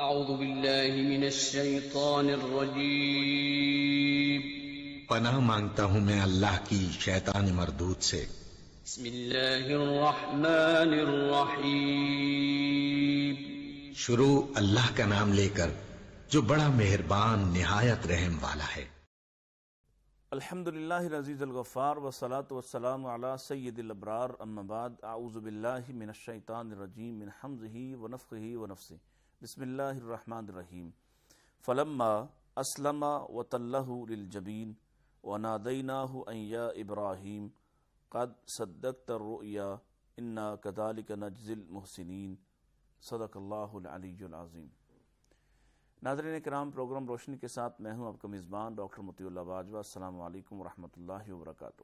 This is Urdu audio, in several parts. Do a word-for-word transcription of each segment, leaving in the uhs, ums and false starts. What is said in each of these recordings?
اعوذ باللہ من الشیطان الرجیم پناہ مانگتا ہوں میں اللہ کی شیطان مردود سے۔ بسم اللہ الرحمن الرحیم شروع اللہ کا نام لے کر جو بڑا مہربان نہایت رحم والا ہے۔ الحمدللہ العزیز الغفار والصلاة والسلام علی سید الابرار اما بعد اعوذ باللہ من الشیطان الرجیم من حمزہ ونفخہ ونفثہ بسم اللہ الرحمن الرحیم فلما اسلم وتلہ للجبین ونادیناہ ان یا ابراہیم قد صدقت الرؤیا انا کذالک نجزی المحسنین صدق اللہ العلی العظیم۔ ناظرین کرام، پروگرام روشنی کے ساتھ میں ہوں آپ کا میزبان ڈاکٹر متی اللہ باجوہ۔ السلام علیکم ورحمۃ اللہ وبرکاتہ۔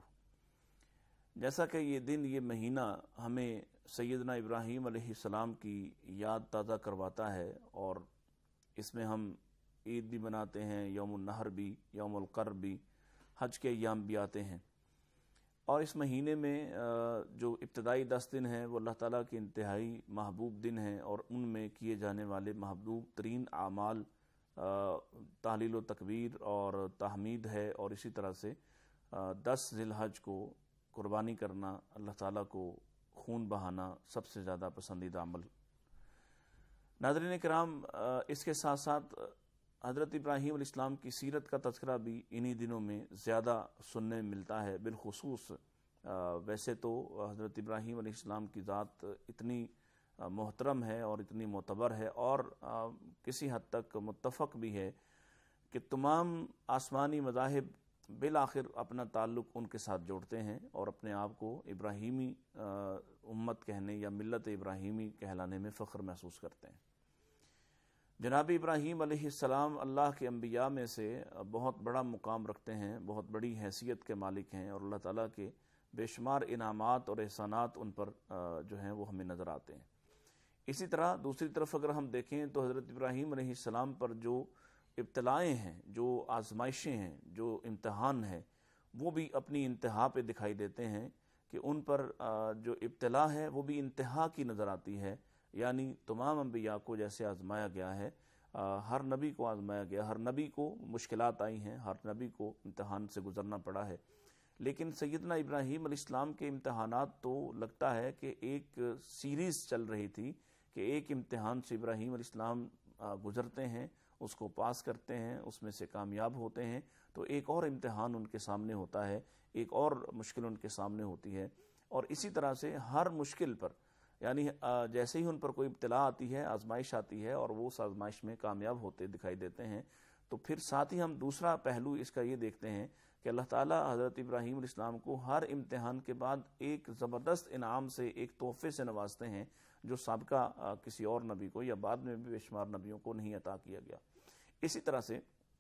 جیسا کہ یہ دن، یہ مہینہ ہمیں سیدنا ابراہیم علیہ السلام کی یاد تازہ کرواتا ہے، اور اس میں ہم عید بھی مناتے ہیں، یوم النحر بھی، یوم القر بھی، حج کے ایام بھی آتے ہیں، اور اس مہینے میں جو ابتدائی دس دن ہیں وہ اللہ تعالیٰ کے انتہائی محبوب دن ہیں، اور ان میں کیے جانے والے محبوب ترین اعمال تحلیل و تکبیر اور تحمید ہے، اور اسی طرح سے دس ذی الحج کو قربانی کرنا، اللہ تعالیٰ کو خون بہانا سب سے زیادہ پسندیدہ عمل۔ ناظرین کرام، اس کے ساتھ ساتھ حضرت ابراہیم علیہ السلام کی سیرت کا تذکرہ بھی انہی دنوں میں زیادہ سننے میں ملتا ہے۔ بالخصوص ویسے تو حضرت ابراہیم علیہ السلام کی ذات اتنی محترم ہے اور اتنی معتبر ہے، اور کسی حد تک متفق بھی ہے کہ تمام آسمانی مذاہب بالآخر اپنا تعلق ان کے ساتھ جوڑتے ہیں اور اپنے آپ کو ابراہیمی امت کہنے یا ملت ابراہیمی کہلانے میں فخر محسوس کرتے ہیں۔ جناب ابراہیم علیہ السلام اللہ کے انبیاء میں سے بہت بڑا مقام رکھتے ہیں، بہت بڑی حیثیت کے مالک ہیں، اور اللہ تعالیٰ کے بے شمار انعامات اور احسانات ان پر جو ہیں وہ ہمیں نظر آتے ہیں۔ اسی طرح دوسری طرف اگر ہم دیکھیں تو حضرت ابراہیم علیہ السلام پر جو ابتلائیں ہیں، جو آزمائشیں ہیں، جو امتحان ہیں، وہ بھی اپنی انتہا پہ دکھائی دیتے ہیں کہ ان پر جو ابتلا ہے وہ بھی انتہا کی نظر آتی ہے، یعنی تمام انبیاء کو جیسے آزمایا گیا ہے، ہر نبی کو آزمایا گیا، ہر نبی کو مشکلات آئی ہیں، ہر نبی کو امتحان سے گزرنا پڑا ہے، لیکن سیدنا ابراہیم علیہ السلام کے امتحانات تو لگتا ہے کہ ایک سیریز چل رہی تھی کہ ایک امتحان سے ابراہیم علیہ السلام گزرتے ہیں، اس کو پاس کرتے ہیں، اس میں سے کامیاب ہوتے ہیں، تو ایک اور امتحان ان کے سامنے ہوتا ہے، ایک اور مشکل ان کے سامنے ہوتی ہے، اور اسی طرح سے ہر مشکل پر، یعنی جیسے ہی ان پر کوئی ابتلا آتی ہے، آزمائش آتی ہے، اور وہ اس آزمائش میں کامیاب ہوتے دکھائی دیتے ہیں، تو پھر ساتھ ہی ہم دوسرا پہلو اس کا یہ دیکھتے ہیں کہ اللہ تعالیٰ حضرت ابراہیم علیہ السلام کو ہر امتحان کے بعد ایک زبردست انعام سے، ایک تحفے سے نوازتے ہیں جو سابقہ کسی اور نبی کو یا بعد میں بھی بے شمار نبیوں کو نہیں عطا کیا گیا۔ اسی طرح سے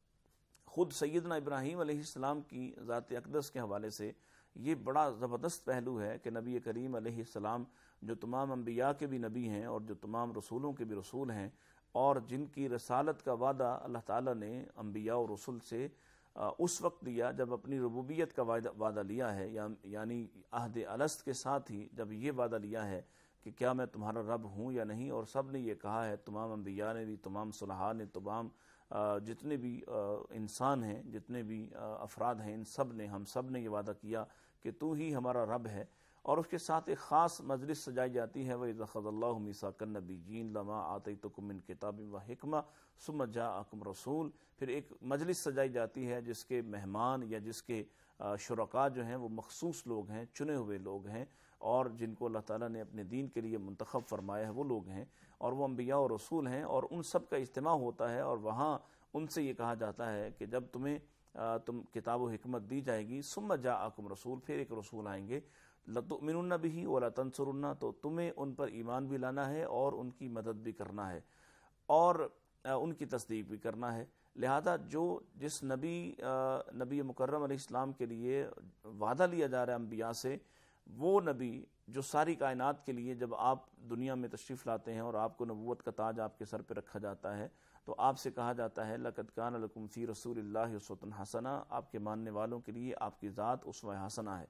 خود سیدنا ابراہیم علیہ السلام کی ذات اقدس کے حوالے سے یہ بڑا زبردست پہلو ہے کہ نبی کریم علیہ السلام جو تمام انبیاء کے بھی نبی ہیں اور جو تمام رسولوں کے بھی رسول ہیں، اور جن کی رسالت کا وعدہ اللہ تعالیٰ نے انبیاء اور رسول سے اس وقت دیا جب اپنی ربوبیت کا وعدہ لیا ہے، یعنی عہد الست کے ساتھ ہی جب یہ وعدہ لیا ہے کہ کیا میں تمہارا رب ہوں یا نہیں، اور سب نے یہ کہا ہے، تمام انبیاء نے بھی، تمام صلحاء نے، تمام جتنے بھی انسان ہیں، جتنے بھی افراد ہیں، ان سب نے، ہم سب نے یہ وعدہ کیا کہ تو ہی ہمارا رب ہے، اور اس کے ساتھ ایک خاص مجلس سجائی جاتی ہے، وَإِذْ أَخَذَ اللَّهُ مِيثَاقَ النَّبِيِّينَ لَمَا آتَيْتُكُم مِّن كِتَابٍ وَحِكْمَةٍ ثُمَّ جَاءَكُمْ رَسُولٌ، پھر ایک مجلس سجائی جاتی ہے جس کے مہمان یا جس کے شرکاء جو ہیں وہ مخصوص لوگ ہیں، چنے ہوئے لوگ ہیں، اور جن کو اللہ تعالیٰ نے اپنے دین کے لیے منتخب فرمایا ہے، وہ لوگ ہیں، اور وہ انبیاء اور رسول ہیں، اور ان سب کا اجتماع ہوتا ہے، اور وہاں ان سے یہ کہا جاتا ہے کہ جب تمہیں تم کتاب و حکمت دی جائے گی، ثم جاءکم رسول، پھر ایک رسول آئیں گے، لتؤمنن بہ ولتنصرن، تو تمہیں ان پر ایمان بھی لانا ہے اور ان کی مدد بھی کرنا ہے اور ان کی تصدیق بھی کرنا ہے۔ لہذا جو جس نبی نبی مکرم علیہ السلام کے لیے وعدہ لیا جا رہا ہے انبیاء سے، وہ نبی جو ساری کائنات کے لیے جب آپ دنیا میں تشریف لاتے ہیں اور آپ کو نبوت کا تاج آپ کے سر پہ رکھا جاتا ہے، تو آپ سے کہا جاتا ہے لَقَدْ كَانَ لَكُمْ فِي رَسُولِ اللَّهِ أُسْوَةٌ حَسَنَةٌ، آپ کے ماننے والوں کے لیے آپ کی ذات اسوہ حسنہ ہے۔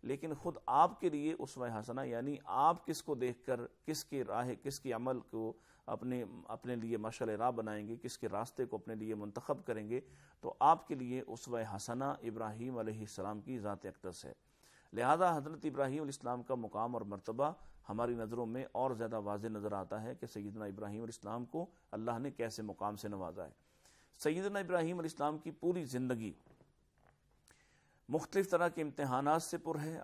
لیکن خود آپ کے لیے اسوہ حسنہ یعنی آپ کس کو دیکھ کر کس کے راہ کس کے عمل کو اپنے اپنے لیے مشعل راہ بنائیں گے، کس کے راستے کو اپنے لیے منتخب کریں گے، تو آپ کے لیے اسوہ حسنہ ابراہیم علیہ السلام کی ذات اقدس ہے۔ لہذا حضرت ابراہیم علیہ السلام کا مقام اور مرتبہ ہماری نظروں میں اور زیادہ واضح نظر آتا ہے کہ سیدنا ابراہیم علیہ السلام کو اللہ نے کیسے مقام سے نوازا ہے۔ سیدنا ابراہیم علیہ السلام کی پوری زندگی مختلف طرح کے امتحانات سے پر ہے،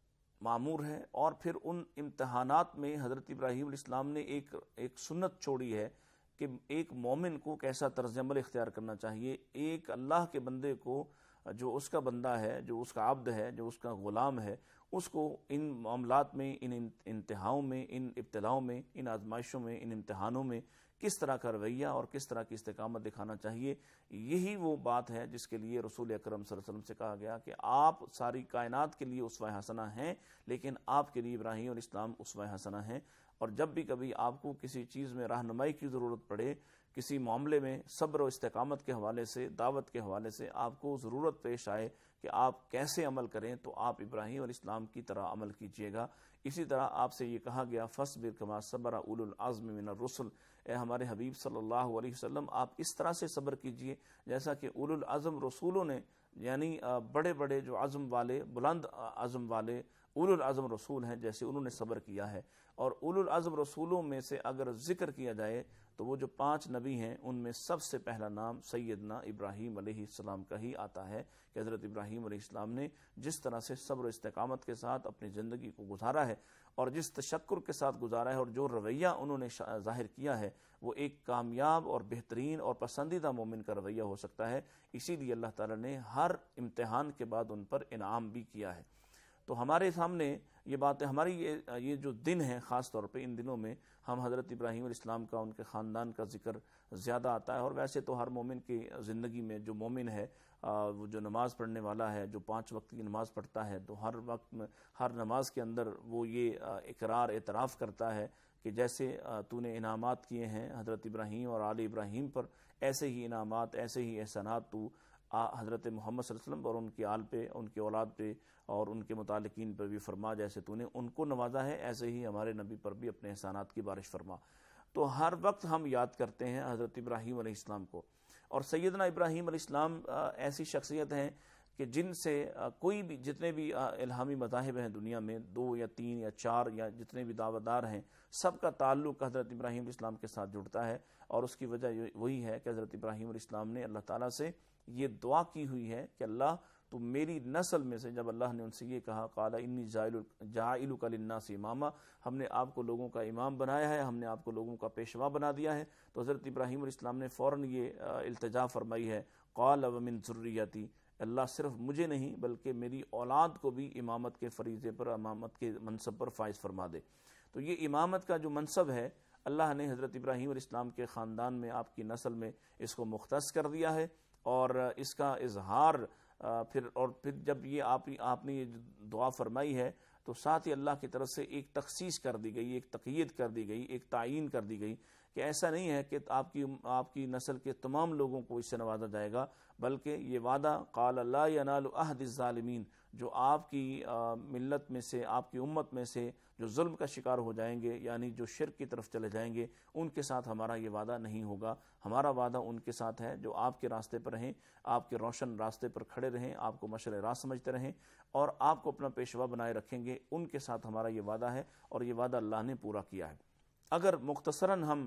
معمور ہے، اور پھر ان امتحانات میں حضرت ابراہیم علیہ السلام نے ایک ایک سنت چھوڑی ہے کہ ایک مومن کو کیسا طرز عمل اختیار کرنا چاہیے، ایک اللہ کے بندے کو جو اس کا بندہ ہے، جو اس کا عبد ہے، جو اس کا غلام ہے، اس کو ان معاملات میں، ان انتہاؤں میں، ان ابتلاؤں میں، ان آزمائشوں میں، ان امتحانوں میں کس طرح کا رویہ اور کس طرح کی استقامت دکھانا چاہیے۔ یہی وہ بات ہے جس کے لیے رسول اکرم صلی اللہ علیہ وسلم سے کہا گیا کہ آپ ساری کائنات کے لیے اسوہ حسنہ ہیں، لیکن آپ کے لیے ابراہیم علیہ السلام اسوہ حسنہ ہیں۔ اور جب بھی کبھی آپ کو کسی چیز میں رہنمائی کی ضرورت پڑے، کسی معاملے میں صبر و استقامت کے حوالے سے، دعوت کے حوالے سے آپ کو ضرورت پیش آئے کہ آپ کیسے عمل کریں، تو آپ ابراہیم علیہ السلام کی طرح عمل کیجیے گا۔ اسی طرح آپ سے یہ کہا گیا فَاصْبِرْ كَمَا صَبَرَ أُولُو الْعَزْمِ مِنَ الرُّسُلِ، اے ہمارے حبیب صلی اللہ علیہ وسلم آپ اس طرح سے صبر کیجئے جیسا کہ اولو العزم رسولوں نے، یعنی بڑے بڑے جو عزم والے، بلند عزم والے اولو العزم رسول ہیں، جیسے انہوں نے صبر کیا ہے۔ اور اولو العزم رسولوں میں سے اگر ذکر کیا جائے تو وہ جو پانچ نبی ہیں ان میں سب سے پہلا نام سیدنا ابراہیم علیہ السلام کا ہی آتا ہے کہ حضرت ابراہیم علیہ السلام نے جس طرح سے صبر و استقامت کے ساتھ اپنی زندگی کو گزارا ہے اور جس تشکر کے ساتھ گزارا ہے اور جو رویہ انہوں نے ظاہر کیا ہے، وہ ایک کامیاب اور بہترین اور پسندیدہ مومن کا رویہ ہو سکتا ہے۔ اسی لیے اللہ تعالیٰ نے ہر امتحان کے بعد ان پر انعام بھی کیا ہے۔ تو ہمارے سامنے یہ بات ہے، ہماری یہ یہ جو دن ہے، خاص طور پہ ان دنوں میں ہم حضرت ابراہیم علیہ السلام کا، ان کے خاندان کا ذکر زیادہ آتا ہے، اور ویسے تو ہر مومن کی زندگی میں جو مومن ہے، وہ جو نماز پڑھنے والا ہے، جو پانچ وقت کی نماز پڑھتا ہے، تو ہر وقت میں ہر نماز کے اندر وہ یہ اقرار اعتراف کرتا ہے کہ جیسے تو نے انعامات کیے ہیں حضرت ابراہیم اور آل ابراہیم پر، ایسے ہی انعامات، ایسے ہی احسانات تو حضرت محمد صلی اللہ علیہ وسلم اور ان کی آل پہ، ان کے اولاد پہ اور ان کے متعلقین پر بھی فرما، جیسے تو نے ان کو نوازا ہے ایسے ہی ہمارے نبی پر بھی اپنے احسانات کی بارش فرما۔ تو ہر وقت ہم یاد کرتے ہیں حضرت ابراہیم علیہ السلام کو، اور سیدنا ابراہیم علیہ السلام ایسی شخصیت ہیں کہ جن سے کوئی بھی، جتنے بھی الہامی مذاہب ہیں دنیا میں، دو یا تین یا چار یا جتنے بھی دعوت دار ہیں، سب کا تعلق حضرت ابراہیم علیہ السلام کے ساتھ جڑتا ہے، اور اس کی وجہ وہی ہے کہ حضرت ابراہیم علیہ السلام نے اللہ تعالیٰ سے یہ دعا کی ہوئی ہے کہ اللہ تو میری نسل میں سے، جب اللہ نے ان سے یہ کہا قال انی جاعلک للناس اماما، ہم نے آپ کو لوگوں کا امام بنایا ہے، ہم نے آپ کو لوگوں کا پیشوا بنا دیا ہے، تو حضرت ابراہیم علیہ السلام نے فوراً یہ التجا فرمائی ہے قال ومن ذریتی، اللہ صرف مجھے نہیں بلکہ میری اولاد کو بھی امامت کے فریضے پر، امامت کے منصب پر فائز فرما دے۔ تو یہ امامت کا جو منصب ہے، اللہ نے حضرت ابراہیم علیہ السلام کے خاندان میں، آپ کی نسل میں اس کو مختص کر دیا ہے، اور اس کا اظہار پھر اور پھر جب یہ آپ آپ نے یہ دعا فرمائی ہے تو ساتھ ہی اللہ کی طرف سے ایک تخصیص کر دی گئی، ایک تقیید کر دی گئی، ایک تعیین کر دی گئی کہ ایسا نہیں ہے کہ آپ کی آپ کی نسل کے تمام لوگوں کو اس سے نوازا جائے گا، بلکہ یہ وعدہ قال لا ینال عہد الظالمین، جو آپ کی ملت میں سے، آپ کی امت میں سے جو ظلم کا شکار ہو جائیں گے، یعنی جو شرک کی طرف چلے جائیں گے، ان کے ساتھ ہمارا یہ وعدہ نہیں ہوگا۔ ہمارا وعدہ ان کے ساتھ ہے جو آپ کے راستے پر رہیں، آپ کے روشن راستے پر کھڑے رہیں، آپ کو مشعل راہ سمجھتے رہیں اور آپ کو اپنا پیشوا بنائے رکھیں گے، ان کے ساتھ ہمارا یہ وعدہ ہے، اور یہ وعدہ اللہ نے پورا کیا ہے۔ اگر مختصراً ہم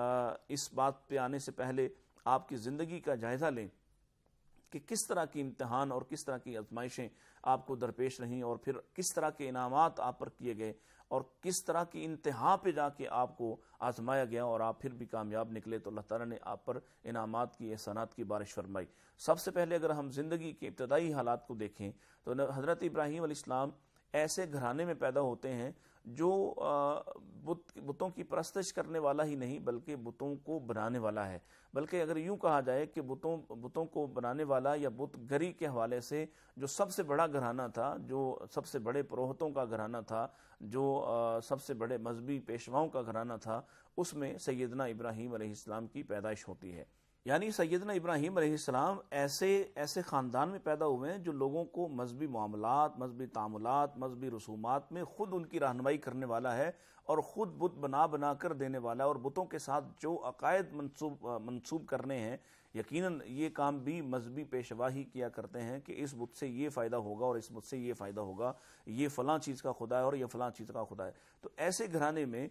اس بات پہ آنے سے پہلے آپ کی زندگی کا جائزہ لیں کہ کس طرح کی امتحان اور کس طرح کی آزمائشیں آپ کو درپیش رہیں، اور پھر کس طرح کے انعامات آپ پر کیے گئے، اور کس طرح کی انتہا پہ جا کے آپ کو آزمایا گیا اور آپ پھر بھی کامیاب نکلے، تو اللہ تعالیٰ نے آپ پر انعامات کی، احسانات کی بارش فرمائی۔ سب سے پہلے اگر ہم زندگی کے ابتدائی حالات کو دیکھیں تو حضرت ابراہیم علیہ السلام ایسے گھرانے میں پیدا ہوتے ہیں جو بتوں کی پرستش کرنے والا ہی نہیں بلکہ بتوں کو بنانے والا ہے، بلکہ اگر یوں کہا جائے کہ بتوں بتوں کو بنانے والا یا بت گری کے حوالے سے جو سب سے بڑا گھرانہ تھا، جو سب سے بڑے پروہتوں کا گھرانہ تھا، جو سب سے بڑے مذہبی پیشواؤں کا گھرانہ تھا، اس میں سیدنا ابراہیم علیہ السلام کی پیدائش ہوتی ہے۔ یعنی سیدنا ابراہیم علیہ السلام ایسے ایسے خاندان میں پیدا ہوئے ہیں جو لوگوں کو مذہبی معاملات، مذہبی تعاملات، مذہبی رسومات میں خود ان کی رہنمائی کرنے والا ہے، اور خود بت بنا بنا کر دینے والا ہے، اور بتوں کے ساتھ جو عقائد منسوب منسوب کرنے ہیں، یقیناً یہ کام بھی مذہبی پیشوا ہی کیا کرتے ہیں کہ اس بت سے یہ فائدہ ہوگا اور اس بت سے یہ فائدہ ہوگا، یہ فلاں چیز کا خدا ہے اور یہ فلاں چیز کا خدا ہے۔ تو ایسے گھرانے میں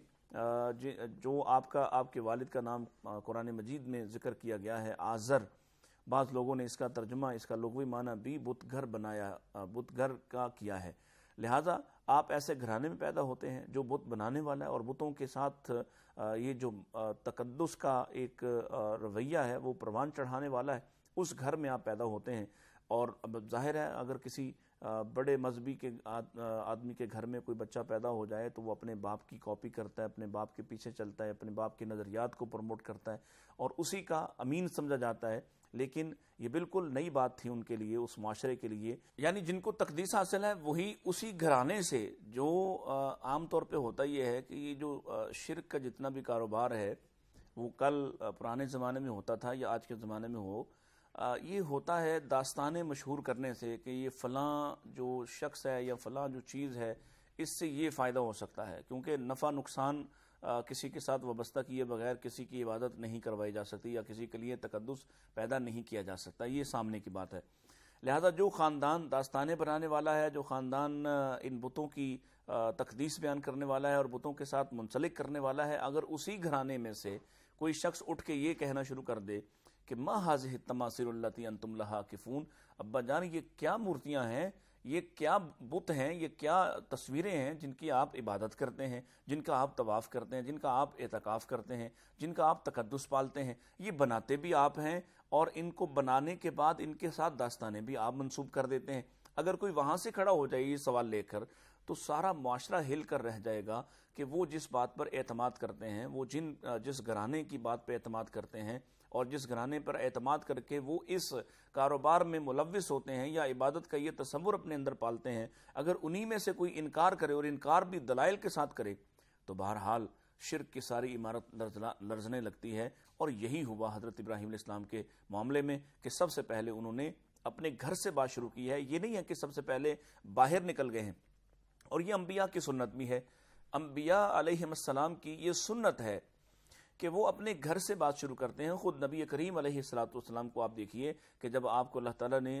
جو آپ کا آپ کے والد کا نام قرآن مجید میں ذکر کیا گیا ہے آزر، بعض لوگوں نے اس کا ترجمہ، اس کا لغوی معنی بھی بت گھر بنایا، بت گھر کا کیا ہے۔ لہٰذا آپ ایسے گھرانے میں پیدا ہوتے ہیں جو بت بنانے والا ہے، اور بتوں کے ساتھ یہ جو تقدس کا ایک رویہ ہے وہ پروان چڑھانے والا ہے، اس گھر میں آپ پیدا ہوتے ہیں۔ اور اب ظاہر ہے اگر کسی بڑے مذہبی کے آدمی کے گھر میں کوئی بچہ پیدا ہو جائے تو وہ اپنے باپ کی کاپی کرتا ہے، اپنے باپ کے پیچھے چلتا ہے، اپنے باپ کے نظریات کو پروموٹ کرتا ہے اور اسی کا امین سمجھا جاتا ہے۔ لیکن یہ بالکل نئی بات تھی ان کے لیے، اس معاشرے کے لیے، یعنی جن کو تقدیس حاصل ہے وہی اسی گھرانے سے، جو عام طور پہ ہوتا یہ ہے کہ یہ جو شرک کا جتنا بھی کاروبار ہے وہ کل پرانے زمانے میں ہوتا تھا یا آج کے زمانے میں ہو، یہ ہوتا ہے داستانیں مشہور کرنے سے کہ یہ فلاں جو شخص ہے یا فلاں جو چیز ہے اس سے یہ فائدہ ہو سکتا ہے، کیونکہ نفع نقصان کسی کے ساتھ وابستہ کیے بغیر کسی کی عبادت نہیں کروائی جا سکتی یا کسی کے لیے تقدس پیدا نہیں کیا جا سکتا، یہ سامنے کی بات ہے۔ لہذا جو خاندان داستانیں بنانے والا ہے، جو خاندان ان بتوں کی تقدیس بیان کرنے والا ہے اور بتوں کے ساتھ منسلک کرنے والا ہے، اگر اسی گھرانے میں سے کوئی شخص اٹھ کے یہ کہنا شروع کر دے کہ ما ھذہ التماثیل اللاتی انتم لہا عاکفون، ابا جان یہ کیا مورتیاں ہیں، یہ کیا بت ہیں، یہ کیا تصویریں ہیں جن کی آپ عبادت کرتے ہیں، جن کا آپ طواف کرتے ہیں، جن کا آپ اعتکاف کرتے ہیں، جن کا آپ تقدس پالتے ہیں، یہ بناتے بھی آپ ہیں اور ان کو بنانے کے بعد ان کے ساتھ داستانیں بھی آپ منسوب کر دیتے ہیں۔ اگر کوئی وہاں سے کھڑا ہو جائے یہ سوال لے کر تو سارا معاشرہ ہل کر رہ جائے گا کہ وہ جس بات پر اعتماد کرتے ہیں، وہ جن جس گھرانے کی بات پہ اعتماد کرتے ہیں اور جس گھرانے پر اعتماد کر کے وہ اس کاروبار میں ملوث ہوتے ہیں یا عبادت کا یہ تصور اپنے اندر پالتے ہیں، اگر انہی میں سے کوئی انکار کرے اور انکار بھی دلائل کے ساتھ کرے تو بہرحال شرک کی ساری عمارت لرزنے لگتی ہے۔ اور یہی ہوا حضرت ابراہیم علیہ السلام کے معاملے میں کہ سب سے پہلے انہوں نے اپنے گھر سے بات شروع کی ہے، یہ نہیں ہے کہ سب سے پہلے باہر نکل گئے ہیں، اور یہ انبیاء کی سنت بھی ہے، انبیاء علیہ السلام کی یہ سنت ہے کہ وہ اپنے گھر سے بات شروع کرتے ہیں۔ خود نبی کریم علیہ السلام کو آپ دیکھیے کہ جب آپ کو اللہ تعالیٰ نے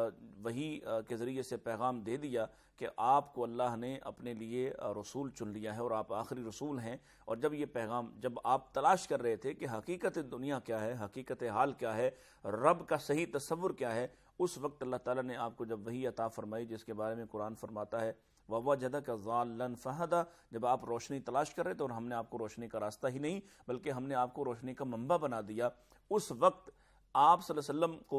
وحی کے ذریعے سے پیغام دے دیا کہ آپ کو اللہ نے اپنے لیے رسول چن لیا ہے اور آپ آخری رسول ہیں، اور جب یہ پیغام جب آپ تلاش کر رہے تھے کہ حقیقت دنیا کیا ہے، حقیقت حال کیا ہے، رب کا صحیح تصور کیا ہے، اس وقت اللہ تعالیٰ نے آپ کو جب وحی عطا فرمائی، جس کے بارے میں قرآن فرماتا ہے وَوَجَدَكَ ضَالًّا فَهَدَىٰ، جب آپ روشنی تلاش کر رہے تھے اور ہم نے آپ کو روشنی کا راستہ ہی نہیں بلکہ ہم نے آپ کو روشنی کا منبع بنا دیا، اس وقت آپ صلی اللہ علیہ وسلم کو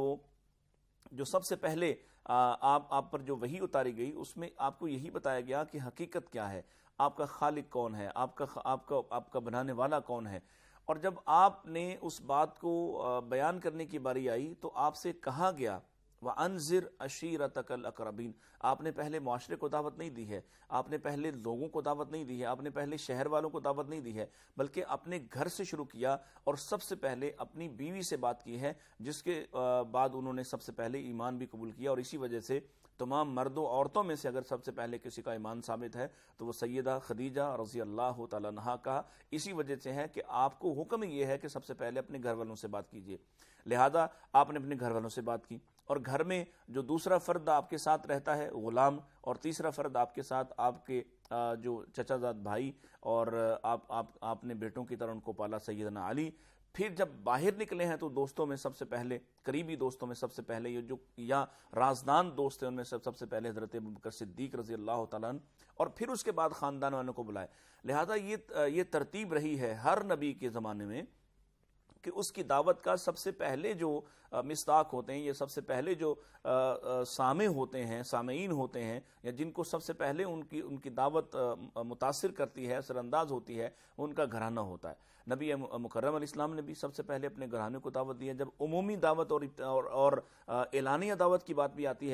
جو سب سے پہلے آپ آپ پر جو وحی اتاری گئی اس میں آپ کو یہی بتایا گیا کہ حقیقت کیا ہے، آپ کا خالق کون ہے، آپ کا آپ کا آپ کا بنانے والا کون ہے۔ اور جب آپ نے اس بات کو بیان کرنے کی باری آئی تو آپ سے کہا گیا وَأَنذِرْ عَشِيرَتَكَ الْأَقْرَبِينَ، آپ نے پہلے معاشرے کو دعوت نہیں دی ہے، آپ نے پہلے لوگوں کو دعوت نہیں دی ہے، آپ نے پہلے شہر والوں کو دعوت نہیں دی ہے، بلکہ اپنے گھر سے شروع کیا اور سب سے پہلے اپنی بیوی سے بات کی ہے، جس کے بعد انہوں نے سب سے پہلے ایمان بھی قبول کیا۔ اور اسی وجہ سے تمام مردوں عورتوں میں سے اگر سب سے پہلے کسی کا ایمان ثابت ہے تو وہ سیدہ خدیجہ رضی اللہ تعالیٰ عنہا کا اسی وجہ سے ہے کہ آپ کو حکم یہ ہے کہ سب سے پہلے اپنے گھر والوں سے بات کیجیے، لہذا آپ نے اپنے گھر والوں سے بات کی۔ اور گھر میں جو دوسرا فرد آپ کے ساتھ رہتا ہے غلام، اور تیسرا فرد آپ کے ساتھ آپ کے جو چچا زاد بھائی، اور آپ آپ آپ نے بیٹوں کی طرح ان کو پالا سیدنا علی۔ پھر جب باہر نکلے ہیں تو دوستوں میں سب سے پہلے، قریبی دوستوں میں سب سے پہلے یہ جو یا رازدان دوست ہیں ان میں سب سب سے پہلے حضرت ابوبکر صدیق رضی اللہ تعالیٰ عنہ، اور پھر اس کے بعد خاندان والوں کو بلائے۔ لہذا یہ یہ ترتیب رہی ہے ہر نبی کے زمانے میں کہ اس کی دعوت کا سب سے پہلے جو مصداق ہوتے ہیں، یہ سب سے پہلے جو سامع ہوتے ہیں، سامعین ہوتے ہیں، یا جن کو سب سے پہلے ان کی ان کی دعوت متاثر کرتی ہے، اثر انداز ہوتی ہے، ان کا گھرانہ ہوتا ہے۔ نبی مکرم علیہ السلام نے بھی سب سے پہلے اپنے گھرانے کو دعوت دی ہے۔ جب عمومی دعوت اور اور, اور اعلانیہ دعوت کی بات بھی آتی ہے تو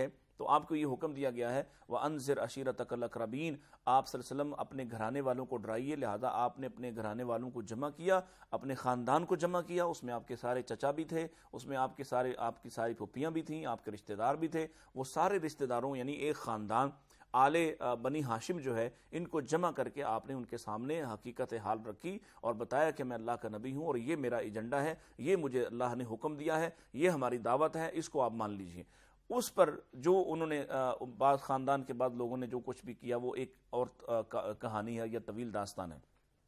تو آپ کو یہ حکم دیا گیا ہے وَأَنذِرْ عَشِيرَتَكَ الْأَقْرَبِينَ، آپ صلی اللہ علیہ وسلم اپنے گھرانے والوں کو ڈرائیے، لہذا آپ نے اپنے گھرانے والوں کو جمع کیا، اپنے خاندان کو جمع کیا، اس میں آپ کے سارے چچا بھی تھے، اس میں آپ کے سارے آپ کی ساری پھوپھیاں بھی تھیں، آپ کے رشتہ دار بھی تھے، وہ سارے رشتہ داروں یعنی ایک خاندان آل بنی ہاشم جو ہے ان کو جمع کر کے آپ نے ان کے سامنے حقیقت حال رکھی اور بتایا کہ میں اللہ کا نبی ہوں اور یہ میرا ایجنڈا ہے، یہ مجھے اللہ نے حکم دیا ہے، یہ ہماری دعوت ہے، اس کو آپ مان لیجئے۔ اس پر جو انہوں نے بعض خاندان کے بعد لوگوں نے جو کچھ بھی کیا وہ ایک اور کہانی ہے یا طویل داستان ہے۔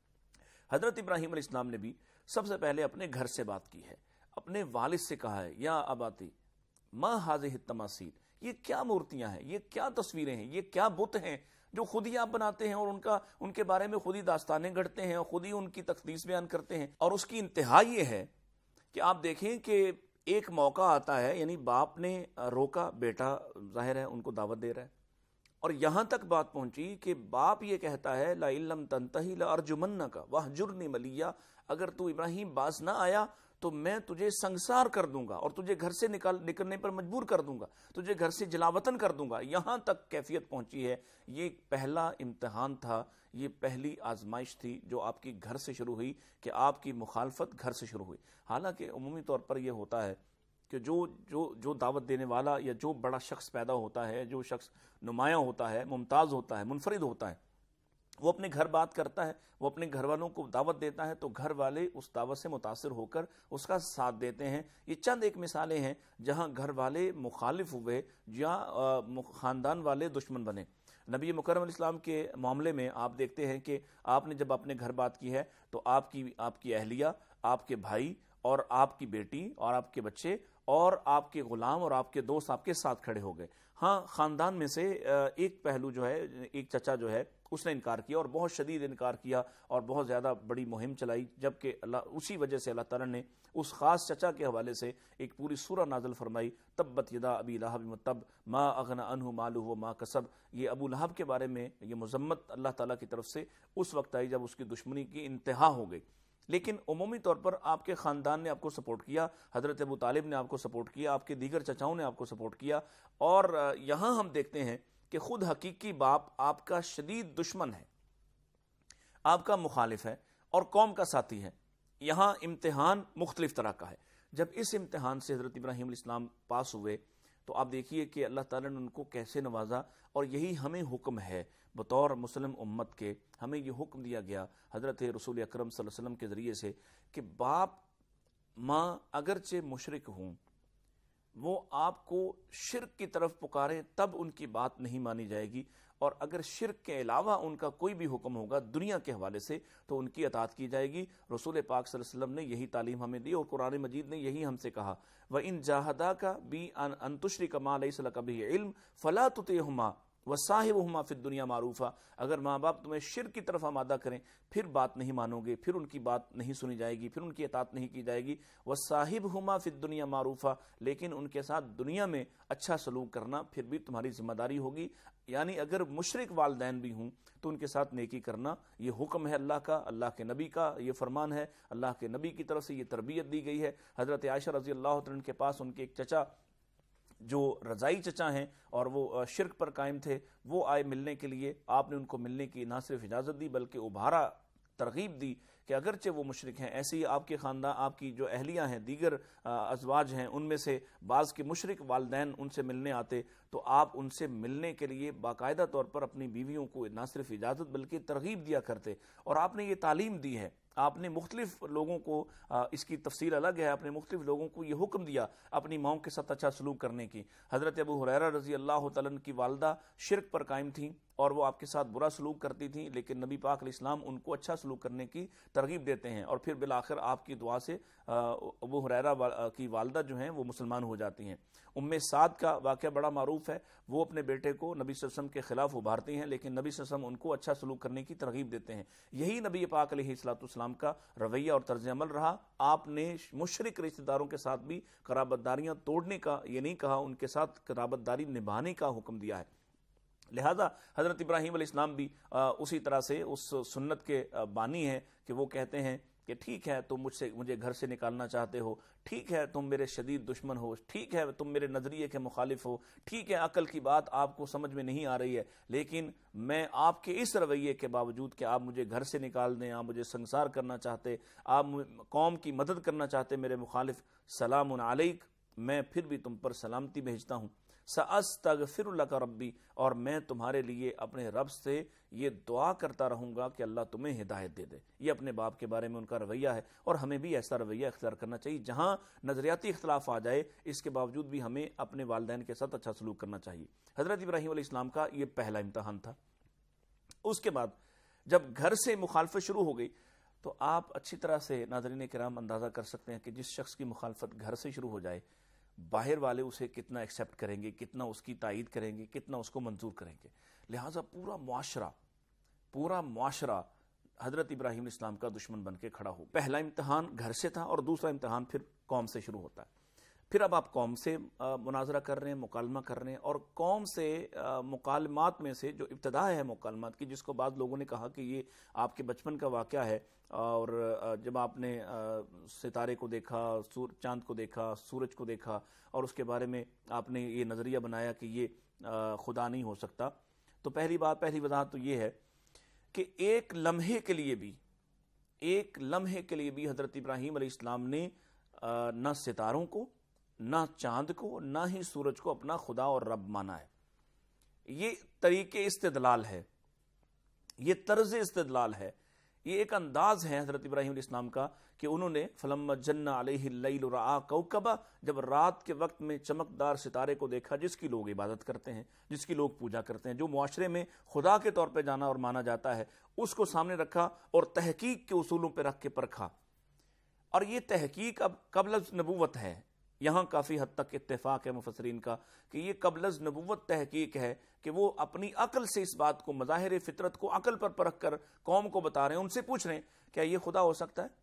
حضرت ابراہیم علیہ السلام نے بھی سب سے پہلے اپنے گھر سے بات کی ہے، اپنے والد سے کہا ہے یا اباتی ما ہذہ التماثیل، یہ کیا مورتیاں ہیں، یہ کیا تصویریں ہیں، یہ کیا بت ہیں جو خود ہی آپ بناتے ہیں اور ان کا ان کے بارے میں خود ہی داستانیں گھڑتے ہیں اور خود ہی ان کی تقدیس بیان کرتے ہیں۔ اور اس کی انتہا یہ ہے کہ آپ دیکھیں کہ ایک موقع آتا ہے، یعنی باپ نے روکا، بیٹا ظاہر ہے ان کو دعوت دے رہا ہے، اور یہاں تک بات پہنچی کہ باپ یہ کہتا ہے لَئِن لَّمْ تَنْتَهِ لَأَرْجُمَنَّكَ وَاهْجُرْنِي مَلِيًّا، اگر تو ابراہیم باز نہ آیا تو میں تجھے سنگسار کر دوں گا اور تجھے گھر سے نکل نکلنے پر مجبور کر دوں گا، تجھے گھر سے جلاوطن کر دوں گا۔ یہاں تک کیفیت پہنچی ہے۔ یہ پہلا امتحان تھا، یہ پہلی آزمائش تھی جو آپ کی گھر سے شروع ہوئی کہ آپ کی مخالفت گھر سے شروع ہوئی۔ حالانکہ عمومی طور پر یہ ہوتا ہے کہ جو جو جو دعوت دینے والا یا جو بڑا شخص پیدا ہوتا ہے، جو شخص نمایاں ہوتا ہے، ممتاز ہوتا ہے، منفرد ہوتا ہے، وہ اپنے گھر بات کرتا ہے، وہ اپنے گھر والوں کو دعوت دیتا ہے تو گھر والے اس دعوت سے متاثر ہو کر اس کا ساتھ دیتے ہیں۔ یہ چند ایک مثالیں ہیں جہاں گھر والے مخالف ہوئے یا خاندان والے دشمن بنے۔ نبی مکرم علیہ السلام کے معاملے میں آپ دیکھتے ہیں کہ آپ نے جب اپنے گھر بات کی ہے تو آپ کی آپ کی اہلیہ، آپ کے بھائی اور آپ کی بیٹی اور آپ کے بچے اور آپ کے غلام اور آپ کے دوست آپ کے ساتھ کھڑے ہو گئے۔ ہاں، خاندان میں سے ایک پہلو جو ہے، ایک چچا جو ہے اس نے انکار کیا اور بہت شدید انکار کیا اور بہت زیادہ بڑی مہم چلائی، جبکہ اللہ اسی وجہ سے اللہ تعالیٰ نے اس خاص چچا کے حوالے سے ایک پوری سورہ نازل فرمائی، تبت یدا ابی لہب وتب ما اغنی عنہ مالہ وما کسب۔ یہ ابو لہب کے بارے میں یہ مذمت اللہ تعالیٰ کی طرف سے اس وقت آئی جب اس کی دشمنی کی انتہا ہو گئی۔ لیکن عمومی طور پر آپ کے خاندان نے آپ کو سپورٹ کیا، حضرت ابو طالب نے آپ کو سپورٹ کیا، آپ کے دیگر چچاؤں نے آپ کو سپورٹ کیا، اور یہاں ہم دیکھتے ہیں کہ خود حقیقی باپ آپ کا شدید دشمن ہے، آپ کا مخالف ہے اور قوم کا ساتھی ہے۔ یہاں امتحان مختلف طرح کا ہے۔ جب اس امتحان سے حضرت ابراہیم علیہ السلام پاس ہوئے تو آپ دیکھیے کہ اللہ تعالیٰ نے ان کو کیسے نوازا، اور یہی ہمیں حکم ہے بطور مسلم امت کے، ہمیں یہ حکم دیا گیا حضرت رسول اکرم صلی اللہ علیہ وسلم کے ذریعے سے کہ باپ ماں اگرچہ مشرک ہوں، وہ آپ کو شرک کی طرف پکارے تب ان کی بات نہیں مانی جائے گی، اور اگر شرک کے علاوہ ان کا کوئی بھی حکم ہوگا دنیا کے حوالے سے تو ان کی اطاعت کی جائے گی۔ رسول پاک صلی اللہ علیہ وسلم نے یہی تعلیم ہمیں دی اور قرآن مجید نے یہی ہم سے کہا، وَإِن جَاهَدَاكَ بِأَنْ أَن تُشْرِكَ مَا لَيْسَ لَكَ بِهِ عِلْمٌ فَلَا تُطِعْهُمَا وَصَاحِبْهُمَا فِي الدُّنْيَا مَعْرُوفًا۔ اگر ماں باپ تمہیں شرک کی طرف آمادہ کریں پھر بات نہیں مانو گے، پھر ان کی بات نہیں سنی جائے گی، پھر ان کی اطاعت نہیں کی جائے گی۔ وَصَاحِبْهُمَا فِي الدُّنْيَا مَعْرُوفًا، لیکن ان کے ساتھ دنیا میں اچھا سلوک کرنا پھر بھی تمہاری ذمہ داری ہوگی۔ یعنی اگر مشرک والدین بھی ہوں تو ان کے ساتھ نیکی کرنا یہ حکم ہے اللہ کا، اللہ کے نبی کا یہ فرمان ہے، اللہ کے نبی کی طرف سے یہ تربیت دی گئی ہے۔ حضرت عائشہ رضی اللہ عنہ کے پاس ان کے ایک چچا جو رضائی چچا ہیں اور وہ شرک پر قائم تھے، وہ آئے ملنے کے لیے، آپ نے ان کو ملنے کی نہ صرف اجازت دی بلکہ ابھارا، ترغیب دی کہ اگرچہ وہ مشرک ہیں، ایسے ہی آپ کے خاندان، آپ کی جو اہلیہ ہیں، دیگر ازواج ہیں، ان میں سے بعض کے مشرک والدین ان سے ملنے آتے تو آپ ان سے ملنے کے لیے باقاعدہ طور پر اپنی بیویوں کو نہ صرف اجازت بلکہ ترغیب دیا کرتے، اور آپ نے یہ تعلیم دی ہے۔ آپ نے مختلف لوگوں کو، اس کی تفصیل الگ ہے، آپ نے مختلف لوگوں کو یہ حکم دیا اپنی ماؤں کے ساتھ اچھا سلوک کرنے کی۔ حضرت ابو ہریرہ رضی اللہ تعالیٰ عنہ کی والدہ شرک پر قائم تھیں اور وہ آپ کے ساتھ برا سلوک کرتی تھیں، لیکن نبی پاک علیہ السلام ان کو اچھا سلوک کرنے کی ترغیب دیتے ہیں، اور پھر بالآخر آپ کی دعا سے ابو ہریرہ کی والدہ جو ہیں وہ مسلمان ہو جاتی ہیں۔ ام سعد کا واقعہ بڑا معروف ہے، وہ اپنے بیٹے کو نبی صلی اللہ علیہ وسلم کے خلاف ابھارتی ہیں، لیکن نبی صلی اللہ علیہ وسلم ان کو اچھا سلوک کرنے کی ترغیب دیتے ہیں۔ یہی نبی پاک علیہ الصلوۃ والسلام کا رویہ اور طرز عمل رہا۔ آپ نے مشرک رشتہ داروں کے ساتھ بھی قرابت داریاں توڑنے کا یہ نہیں کہا، ان کے ساتھ قرابت داری نبھانے کا حکم دیا ہے۔ لہذا حضرت ابراہیم علیہ السلام بھی اسی طرح سے اس سنت کے بانی ہیں کہ وہ کہتے ہیں کہ ٹھیک ہے تم مجھ سے مجھے گھر سے نکالنا چاہتے ہو، ٹھیک ہے تم میرے شدید دشمن ہو، ٹھیک ہے تم میرے نظریے کے مخالف ہو، ٹھیک ہے عقل کی بات آپ کو سمجھ میں نہیں آ رہی ہے، لیکن میں آپ کے اس رویے کے باوجود کہ آپ مجھے گھر سے نکال دیں، آپ مجھے سنسار کرنا چاہتے، آپ قوم کی مدد کرنا چاہتے میرے مخالف، سلام علیک، میں پھر بھی تم پر سلامتی بھیجتا ہوں، سأستغفر لک ربی، اور میں تمہارے لیے اپنے رب سے یہ دعا کرتا رہوں گا کہ اللہ تمہیں ہدایت دے دے۔ یہ اپنے باپ کے بارے میں ان کا رویہ ہے، اور ہمیں بھی ایسا رویہ اختیار کرنا چاہیے۔ جہاں نظریاتی اختلاف آ جائے اس کے باوجود بھی ہمیں اپنے والدین کے ساتھ اچھا سلوک کرنا چاہیے۔ حضرت ابراہیم علیہ السلام کا یہ پہلا امتحان تھا۔ اس کے بعد جب گھر سے مخالفت شروع ہو گئی تو آپ اچھی طرح سے ناظرین کرام اندازہ کر سکتے ہیں کہ جس شخص کی مخالفت گھر سے شروع ہو جائے، باہر والے اسے کتنا ایکسیپٹ کریں گے، کتنا اس کی تائید کریں گے، کتنا اس کو منظور کریں گے۔ لہٰذا پورا معاشرہ پورا معاشرہ حضرت ابراہیم علیہ السلام کا دشمن بن کے کھڑا ہو۔ پہلا امتحان گھر سے تھا، اور دوسرا امتحان پھر قوم سے شروع ہوتا ہے۔ پھر اب آپ قوم سے مناظرہ کر رہے ہیں، مکالمہ کر رہے ہیں، اور قوم سے مکالمات میں سے جو ابتدا ہے مکالمات کی، جس کو بعض لوگوں نے کہا کہ یہ آپ کے بچپن کا واقعہ ہے، اور جب آپ نے ستارے کو دیکھا، چاند کو دیکھا، سورج کو دیکھا، اور اس کے بارے میں آپ نے یہ نظریہ بنایا کہ یہ خدا نہیں ہو سکتا، تو پہلی بات پہلی وضاحت تو یہ ہے کہ ایک لمحے کے لیے بھی ایک لمحے کے لیے بھی حضرت ابراہیم علیہ السلام نے نہ ستاروں کو، نہ چاند کو، نہ ہی سورج کو اپنا خدا اور رب مانا ہے۔ یہ طریقے استدلال ہے، یہ طرز استدلال ہے، یہ ایک انداز ہے حضرت ابراہیم علیہ السلام کا کہ انہوں نے فلما جن علیہ اللیل رآ کوکبا، جب رات کے وقت میں چمکدار ستارے کو دیکھا، جس کی لوگ عبادت کرتے ہیں، جس کی لوگ پوجا کرتے ہیں، جو معاشرے میں خدا کے طور پہ جانا اور مانا جاتا ہے، اس کو سامنے رکھا اور تحقیق کے اصولوں پہ رکھ کے پرکھا۔ اور یہ تحقیق اب قبل از نبوت ہے، یہاں کافی حد تک اتفاق ہے مفسرین کا کہ یہ قبل از نبوت تحقیق ہے کہ وہ اپنی عقل سے اس بات کو، مظاہر فطرت کو عقل پر پرکھ کر قوم کو بتا رہے ہیں، ان سے پوچھ رہے ہیں کیا یہ خدا ہو سکتا ہے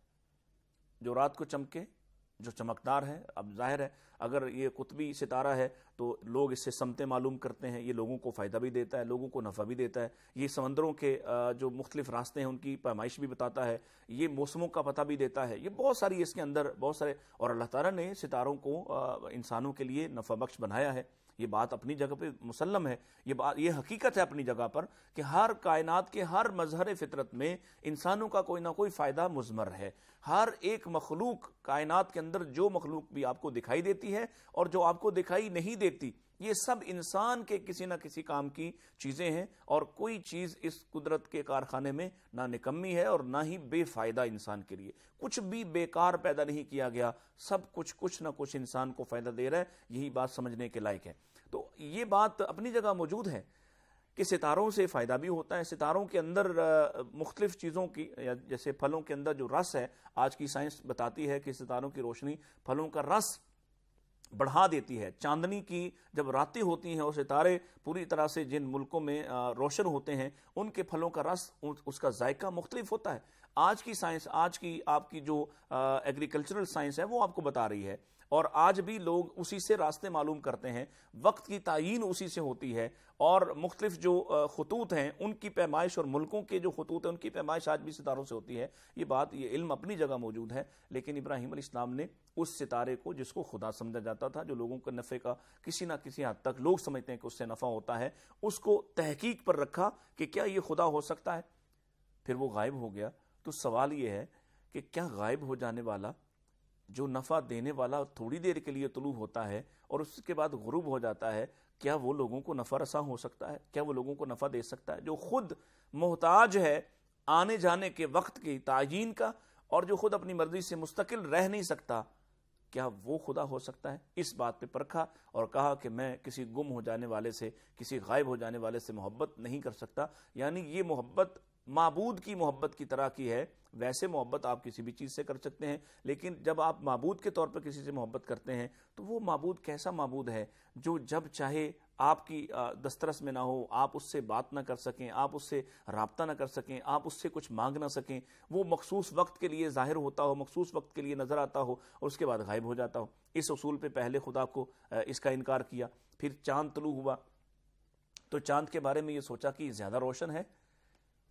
جو رات کو چمکے، جو چمکدار ہے؟ اب ظاہر ہے اگر یہ قطبی ستارہ ہے تو لوگ اس سے سمتیں معلوم کرتے ہیں، یہ لوگوں کو فائدہ بھی دیتا ہے، لوگوں کو نفع بھی دیتا ہے، یہ سمندروں کے جو مختلف راستے ہیں ان کی پیمائش بھی بتاتا ہے، یہ موسموں کا پتہ بھی دیتا ہے، یہ بہت ساری اس کے اندر بہت سارے، اور اللہ تعالیٰ نے ستاروں کو انسانوں کے لیے نفع بخش بنایا ہے۔ یہ بات اپنی جگہ پہ مسلم ہے، یہ بات یہ حقیقت ہے اپنی جگہ پر کہ ہر کائنات کے ہر مظہر فطرت میں انسانوں کا کوئی نہ کوئی فائدہ مضمر ہے۔ ہر ایک مخلوق کائنات کے اندر، جو مخلوق بھی آپ کو دکھائی دیتی ہے اور جو آپ کو دکھائی نہیں دیتی، یہ سب انسان کے کسی نہ کسی کام کی چیزیں ہیں، اور کوئی چیز اس قدرت کے کارخانے میں نہ نکمی ہے اور نہ ہی بے فائدہ انسان کے لیے، کچھ بھی بیکار پیدا نہیں کیا گیا، سب کچھ کچھ نہ کچھ انسان کو فائدہ دے رہا ہے۔ یہی بات سمجھنے کے لائق ہے۔ تو یہ بات اپنی جگہ موجود ہے کہ ستاروں سے فائدہ بھی ہوتا ہے، ستاروں کے اندر مختلف چیزوں کی، جیسے پھلوں کے اندر جو رس ہے، آج کی سائنس بتاتی ہے کہ ستاروں کی روشنی پھلوں کا رس بڑھا دیتی ہے۔ چاندنی کی جب راتیں ہوتی ہیں اور ستارے پوری طرح سے جن ملکوں میں روشن ہوتے ہیں، ان کے پھلوں کا رس، اس کا ذائقہ مختلف ہوتا ہے۔ آج کی سائنس، آج کی آپ کی جو ایگریکلچرل سائنس ہے، وہ آپ کو بتا رہی ہے، اور آج بھی لوگ اسی سے راستے معلوم کرتے ہیں، وقت کی تعیین اسی سے ہوتی ہے، اور مختلف جو خطوط ہیں ان کی پیمائش، اور ملکوں کے جو خطوط ہیں ان کی پیمائش آج بھی ستاروں سے ہوتی ہے۔ یہ بات، یہ علم اپنی جگہ موجود ہے، لیکن ابراہیم علیہ السلام نے اس ستارے کو، جس کو خدا سمجھا جاتا تھا، جو لوگوں کے نفع کا کسی نہ کسی حد تک لوگ سمجھتے ہیں کہ اس سے نفع ہوتا ہے، اس کو تحقیق پر رکھا کہ کیا یہ خدا ہو سکتا ہے۔ پھر وہ غائب ہو گیا، تو سوال یہ ہے کہ کیا غائب ہو جانے والا، جو نفع دینے والا تھوڑی دیر کے لیے طلوع ہوتا ہے اور اس کے بعد غروب ہو جاتا ہے، کیا وہ لوگوں کو نفع رساں ہو سکتا ہے؟ کیا وہ لوگوں کو نفع دے سکتا ہے؟ جو خود محتاج ہے آنے جانے کے وقت کی تعیین کا، اور جو خود اپنی مرضی سے مستقل رہ نہیں سکتا، کیا وہ خدا ہو سکتا ہے؟ اس بات پہ پرکھا اور کہا کہ میں کسی گم ہو جانے والے سے، کسی غائب ہو جانے والے سے محبت نہیں کر سکتا۔ یعنی یہ محبت معبود کی محبت کی طرح کی ہے۔ ویسے محبت آپ کسی بھی چیز سے کر سکتے ہیں، لیکن جب آپ معبود کے طور پر کسی سے محبت کرتے ہیں تو وہ معبود کیسا معبود ہے جو جب چاہے آپ کی دسترس میں نہ ہو، آپ اس سے بات نہ کر سکیں، آپ اس سے رابطہ نہ کر سکیں، آپ اس سے کچھ مانگ نہ سکیں، وہ مخصوص وقت کے لیے ظاہر ہوتا ہو، مخصوص وقت کے لیے نظر آتا ہو اور اس کے بعد غائب ہو جاتا ہو۔ اس اصول پہ پہلے خدا کو اس کا انکار کیا۔ پھر چاند طلوع ہوا تو چاند کے بارے میں یہ سوچا کہ زیادہ روشن ہے۔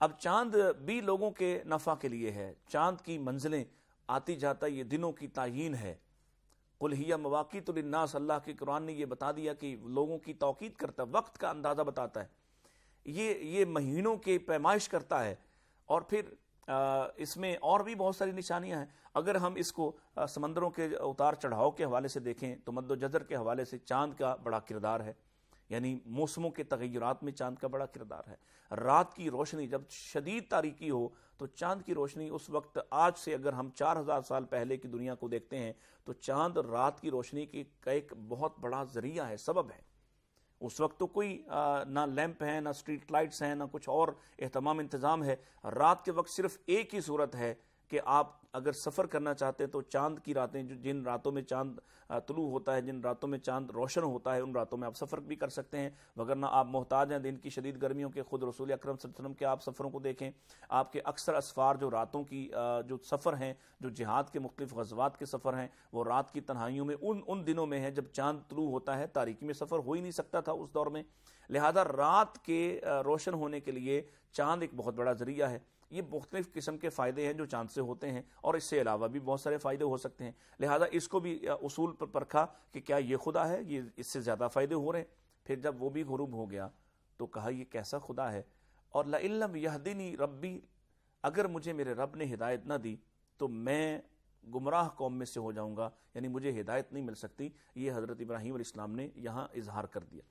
اب چاند بھی لوگوں کے نفع کے لیے ہے، چاند کی منزلیں آتی جاتا یہ دنوں کی تعیین ہے. قل ہی مواقیت للناس، اللہ کے قرآن نے یہ بتا دیا کہ لوگوں کی توقید کرتا ہے، وقت کا اندازہ بتاتا ہے، یہ یہ مہینوں کی پیمائش کرتا ہے. اور پھر اس میں اور بھی بہت ساری نشانیاں ہیں. اگر ہم اس کو سمندروں کے اتار چڑھاؤ کے حوالے سے دیکھیں تو مد و جزر کے حوالے سے چاند کا بڑا کردار ہے، یعنی موسموں کے تغیرات میں چاند کا بڑا کردار ہے. رات کی روشنی جب شدید تاریکی ہو تو چاند کی روشنی اس وقت، آج سے اگر ہم چار ہزار سال پہلے کی دنیا کو دیکھتے ہیں تو چاند رات کی روشنی کی ایک بہت بڑا ذریعہ ہے، سبب ہے. اس وقت تو کوئی نہ لیمپ ہے، نہ اسٹریٹ لائٹس ہیں، نہ کچھ اور اہتمام انتظام ہے. رات کے وقت صرف ایک ہی صورت ہے کہ آپ اگر سفر کرنا چاہتے ہیں تو چاند کی راتیں، جو جن راتوں میں چاند طلوع ہوتا ہے، جن راتوں میں چاند روشن ہوتا ہے، ان راتوں میں آپ سفر بھی کر سکتے ہیں. وگرنہ آپ محتاج ہیں دن کی شدید گرمیوں کے. خود رسول اکرم صلی اللہ علیہ وسلم کے آپ سفروں کو دیکھیں، آپ کے اکثر اسفار جو راتوں کی جو سفر ہیں، جو جہاد کے مختلف غزوات کے سفر ہیں، وہ رات کی تنہائیوں میں ان ان دنوں میں ہیں جب چاند طلوع ہوتا ہے. تاریکی میں سفر ہو ہی نہیں سکتا تھا اس دور میں، لہذا رات کے روشن ہونے کے لیے چاند ایک بہت بڑا ذریعہ ہے. یہ مختلف قسم کے فائدے ہیں جو چاند سے ہوتے ہیں، اور اس سے علاوہ بھی بہت سارے فائدے ہو سکتے ہیں. لہذا اس کو بھی اصول پر پرکھا کہ کیا یہ خدا ہے، یہ اس سے زیادہ فائدے ہو رہے ہیں. پھر جب وہ بھی غروب ہو گیا تو کہا یہ کیسا خدا ہے. اور لَئِن لَّمْ يَهْدِنِي رَبِّي، اگر مجھے میرے رب نے ہدایت نہ دی تو میں گمراہ قوم میں سے ہو جاؤں گا، یعنی مجھے ہدایت نہیں مل سکتی. یہ حضرت ابراہیم علیہ السلام نے یہاں اظہار کر دیا.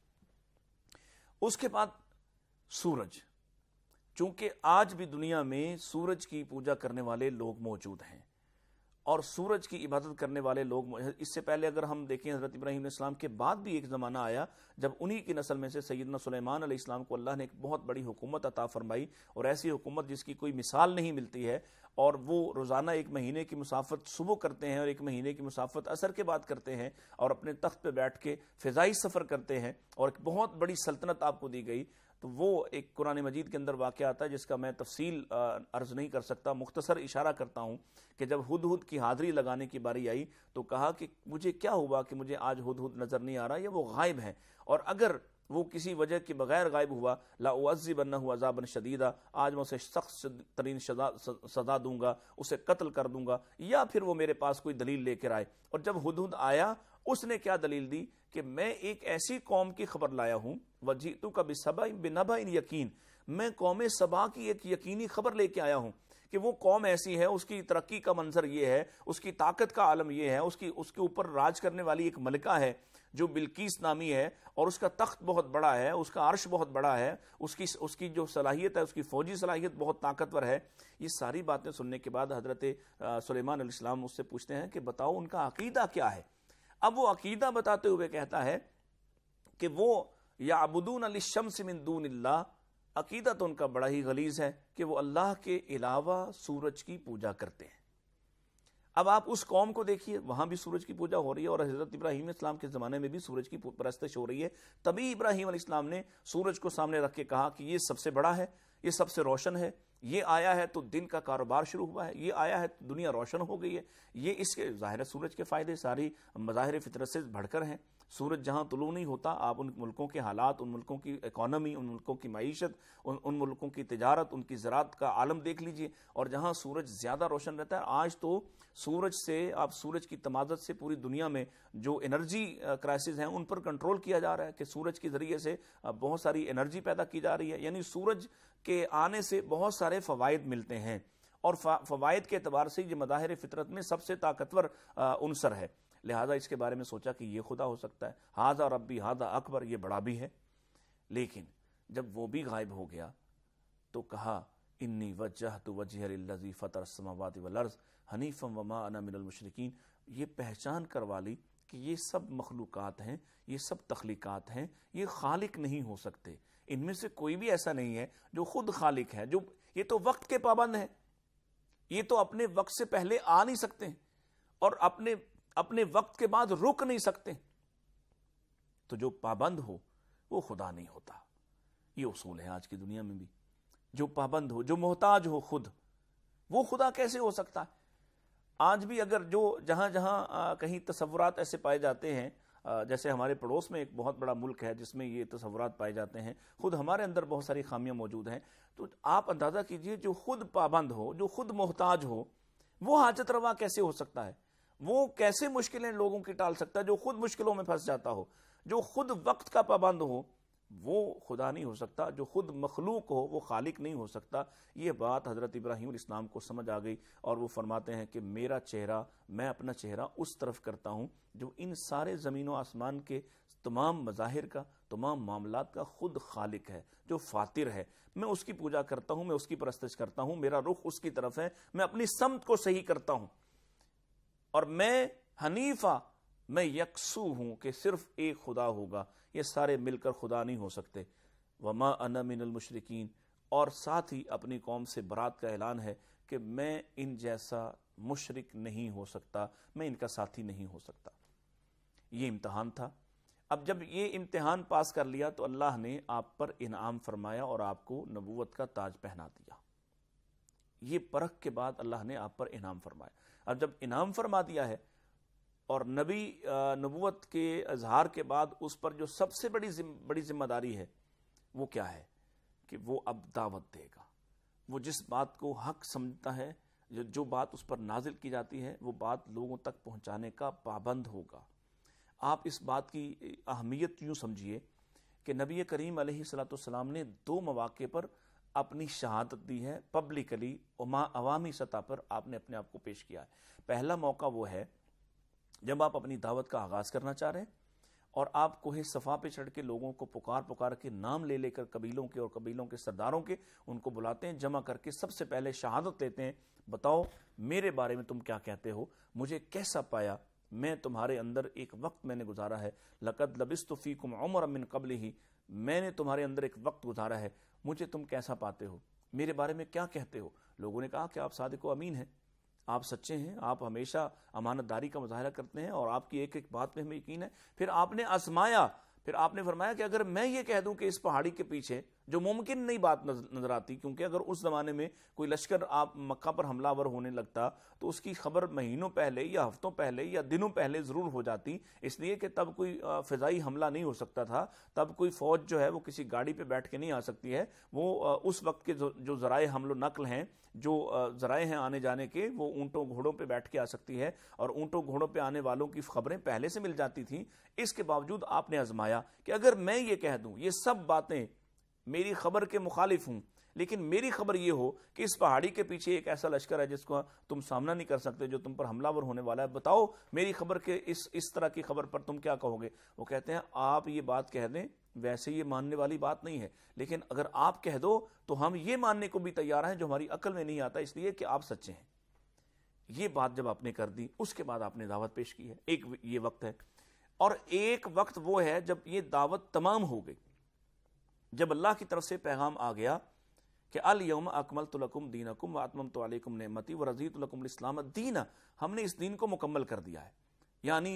اس کے بعد سورج، چونکہ آج بھی دنیا میں سورج کی پوجا کرنے والے لوگ موجود ہیں اور سورج کی عبادت کرنے والے لوگ، اس سے پہلے اگر ہم دیکھیں حضرت ابراہیم علیہ السلام کے بعد بھی ایک زمانہ آیا جب انہی کی نسل میں سے سیدنا سلیمان علیہ السلام کو اللہ نے ایک بہت بڑی حکومت عطا فرمائی، اور ایسی حکومت جس کی کوئی مثال نہیں ملتی ہے. اور وہ روزانہ ایک مہینے کی مسافت صبح کرتے ہیں اور ایک مہینے کی مسافت عصر کے بعد کرتے ہیں، اور اپنے تخت پہ بیٹھ کے فضائی سفر کرتے ہیں، اور ایک بہت بڑی سلطنت آپ کو دی گئی. تو وہ ایک قرآن مجید کے اندر واقعہ آتا ہے جس کا میں تفصیل عرض نہیں کر سکتا، مختصر اشارہ کرتا ہوں کہ جب ہدہد کی حاضری لگانے کی باری آئی تو کہا کہ مجھے کیا ہوا کہ مجھے آج ہدہد نظر نہیں آ رہا، یا وہ غائب ہیں، اور اگر وہ کسی وجہ کے بغیر غائب ہوا لَأُعَذِّبَنَّهُ عَذَابًا شَدِيدًا، آج میں اسے سخت ترین سزا دوں گا، اسے قتل کر دوں گا، یا پھر وہ میرے پاس کوئی دلیل لے کر آئے. اور جب ہدہد آیا اس نے کیا دلیل دی کہ میں ایک ایسی قوم کی خبر لایا ہوں، وَجِئْتُكَ بِسَبَإٍ بِنَبَإٍ یقین، میں قوم سبا کی ایک یقینی خبر لے کے آیا ہوں کہ وہ قوم ایسی ہے، اس کی ترقی کا منظر یہ ہے، اس کی طاقت کا عالم یہ ہے، اس کی اس کے اوپر راج کرنے والی ایک ملکہ ہے جو بلقیس نامی ہے، اور اس کا تخت بہت بڑا ہے، اس کا عرش بہت بڑا ہے، اس کی اس کی جو صلاحیت ہے، اس کی فوجی صلاحیت بہت طاقتور ہے. یہ ساری باتیں سننے کے بعد حضرت سلیمان علیہ السلام اس سے پوچھتے ہیں کہ بتاؤ ان کا عقیدہ کیا ہے. اب وہ عقیدہ بتاتے ہوئے کہتا ہے کہ وہ یعبدون للشمس من دون اللہ، عقیدہ تو ان کا بڑا ہی غلیظ ہے کہ وہ اللہ کے علاوہ سورج کی پوجا کرتے ہیں. اب آپ اس قوم کو دیکھیے، وہاں بھی سورج کی پوجا ہو رہی ہے، اور حضرت ابراہیم علیہ السلام کے زمانے میں بھی سورج کی پرستش ہو رہی ہے. تبھی ابراہیم علیہ السلام نے سورج کو سامنے رکھ کے کہا کہ یہ سب سے بڑا ہے، یہ سب سے روشن ہے، یہ آیا ہے تو دن کا کاروبار شروع ہوا ہے، یہ آیا ہے تو دنیا روشن ہو گئی ہے. یہ اس کے ظاہر سورج کے فائدے ساری مظاہر فطرت سے بڑھ کر ہیں. سورج جہاں طلوع نہیں ہوتا، آپ ان ملکوں کے حالات، ان ملکوں کی اکانومی، ان ملکوں کی معیشت، ان ان ملکوں کی تجارت، ان کی زراعت کا عالم دیکھ لیجئے. اور جہاں سورج زیادہ روشن رہتا ہے، آج تو سورج سے، آپ سورج کی تمازت سے پوری دنیا میں جو انرجی کرائسس ہیں ان پر کنٹرول کیا جا رہا ہے کہ سورج کے ذریعے سے بہت ساری انرجی پیدا کی جا رہی ہے. یعنی سورج کے آنے سے بہت سارے فوائد ملتے ہیں، اور فوائد کے اعتبار سے یہ مظاہر فطرت میں سب سے طاقتور عنصر ہے. لہذا اس کے بارے میں سوچا کہ یہ خدا ہو سکتا ہے. ہاذا ربی ہاذا اکبر، یہ بڑا بھی ہے. لیکن جب وہ بھی غائب ہو گیا تو کہا انی وجہت وجہ للذی فطر السماوات والارض حنیفا وما انا من المشرکین. یہ پہچان کروا لی کہ یہ سب مخلوقات ہیں، یہ سب تخلیقات ہیں، یہ خالق نہیں ہو سکتے. ان میں سے کوئی بھی ایسا نہیں ہے جو خود خالق ہے. جو یہ تو وقت کے پابند ہیں، یہ تو اپنے وقت سے پہلے آ نہیں سکتے، اور اپنے اپنے وقت کے بعد رک نہیں سکتے. تو جو پابند ہو وہ خدا نہیں ہوتا. یہ اصول ہے آج کی دنیا میں بھی. جو پابند ہو، جو محتاج ہو خود، وہ خدا کیسے ہو سکتا ہے؟ آج بھی اگر جو جہاں جہاں کہیں تصورات ایسے پائے جاتے ہیں، جیسے ہمارے پڑوس میں ایک بہت بڑا ملک ہے جس میں یہ تصورات پائے جاتے ہیں، خود ہمارے اندر بہت ساری خامیاں موجود ہیں، تو آپ اندازہ کیجئے جو خود پابند ہو، جو خود محتاج ہو، وہ حاجت روا کیسے ہو سکتا ہے؟ وہ کیسے مشکلیں لوگوں کی ٹال سکتا ہے؟ جو خود مشکلوں میں پھنس جاتا ہو، جو خود وقت کا پابند ہو، وہ خدا نہیں ہو سکتا، جو خود مخلوق ہو وہ خالق نہیں ہو سکتا۔ یہ بات حضرت ابراہیم علیہ السلام کو سمجھ آ گئی، اور وہ فرماتے ہیں کہ میرا چہرہ، میں اپنا چہرہ اس طرف کرتا ہوں جو ان سارے زمین و آسمان کے تمام مظاہر کا، تمام معاملات کا خود خالق ہے، جو فاتر ہے۔ میں اس کی پوجا کرتا ہوں، میں اس کی پرستش کرتا ہوں، میرا رخ اس کی طرف ہے، میں اپنی سمت کو صحیح کرتا ہوں، اور میں حنیفہ، میں یکسو ہوں کہ صرف ایک خدا ہوگا، یہ سارے مل کر خدا نہیں ہو سکتے۔ وما انا من المشرکین، اور ساتھ ہی اپنی قوم سے برات کا اعلان ہے کہ میں ان جیسا مشرک نہیں ہو سکتا، میں ان کا ساتھی نہیں ہو سکتا۔ یہ امتحان تھا۔ اب جب یہ امتحان پاس کر لیا تو اللہ نے آپ پر انعام فرمایا اور آپ کو نبوت کا تاج پہنا دیا۔ یہ پرکھ کے بعد اللہ نے آپ پر انعام فرمایا۔ اب جب انعام فرما دیا ہے اور نبی نبوت کے اظہار کے بعد اس پر جو سب سے بڑی بڑی ذمہ داری ہے وہ کیا ہے کہ وہ اب دعوت دے گا۔ وہ جس بات کو حق سمجھتا ہے، جو جو بات اس پر نازل کی جاتی ہے، وہ بات لوگوں تک پہنچانے کا پابند ہوگا۔ آپ اس بات کی اہمیت یوں سمجھیے کہ نبی کریم علیہ الصلوۃ والسلام نے دو مواقع پر اپنی شہادت دی ہے، پبلکلی عوامی سطح پر آپ نے اپنے آپ کو پیش کیا ہے۔ پہلا موقع وہ ہے جب آپ اپنی دعوت کا آغاز کرنا چاہ رہے ہیں اور آپ کوہ صفا پہ چڑھ کے لوگوں کو پکار پکار کے نام لے لے کر قبیلوں کے اور قبیلوں کے سرداروں کے ان کو بلاتے ہیں، جمع کر کے سب سے پہلے شہادت لیتے ہیں، بتاؤ میرے بارے میں تم کیا کہتے ہو، مجھے کیسا پایا، میں تمہارے اندر ایک وقت میں نے گزارا ہے، لقد لبثت فیکم عمرا من قبلہ، میں نے تمہارے اندر ایک وقت گزارا ہے، مجھے تم کیسا پاتے ہو، میرے بارے میں کیا کہتے ہو۔ لوگوں نے کہا کہ آپ صادق و امین ہیں، آپ سچے ہیں، آپ ہمیشہ امانت داری کا مظاہرہ کرتے ہیں اور آپ کی ایک ایک بات پہ ہمیں یقین ہے۔ پھر آپ نے آزمایا، پھر آپ نے فرمایا کہ اگر میں یہ کہہ دوں کہ اس پہاڑی کے پیچھے، جو ممکن نہیں بات نظر آتی، کیونکہ اگر اس زمانے میں کوئی لشکر آپ مکہ پر حملہ ور ہونے لگتا تو اس کی خبر مہینوں پہلے یا ہفتوں پہلے یا دنوں پہلے ضرور ہو جاتی، اس لیے کہ تب کوئی فضائی حملہ نہیں ہو سکتا تھا، تب کوئی فوج جو ہے وہ کسی گاڑی پہ بیٹھ کے نہیں آ سکتی ہے، وہ اس وقت کے جو ذرائع حمل و نقل ہیں، جو ذرائع ہیں آنے جانے کے، وہ اونٹوں گھوڑوں پہ بیٹھ کے آ سکتی ہے، اور اونٹوں گھوڑوں پہ آنے والوں کی خبریں پہلے سے مل جاتی تھیں۔ اس کے باوجود آپ نے آزمایا کہ اگر میں یہ کہہ دوں یہ سب باتیں میری خبر کے مخالف ہوں، لیکن میری خبر یہ ہو کہ اس پہاڑی کے پیچھے ایک ایسا لشکر ہے جس کو تم سامنا نہیں کر سکتے، جو تم پر حملہ ور ہونے والا ہے، بتاؤ میری خبر کے اس اس طرح کی خبر پر تم کیا کہو گے۔ وہ کہتے ہیں آپ یہ بات کہہ دیں، ویسے یہ ماننے والی بات نہیں ہے، لیکن اگر آپ کہہ دو تو ہم یہ ماننے کو بھی تیار ہیں جو ہماری عقل میں نہیں آتا، اس لیے کہ آپ سچے ہیں۔ یہ بات جب آپ نے کر دی، اس کے بعد آپ نے دعوت پیش کی ہے۔ ایک یہ وقت ہے، اور ایک وقت وہ ہے جب یہ دعوت تمام ہو گئی، جب اللہ کی طرف سے پیغام آ گیا کہ الیوم اکملت لکم دینکم واتممت علیکم نعمتی ورضیت لکم الاسلام دینا، ہم نے اس دین کو مکمل کر دیا ہے۔ یعنی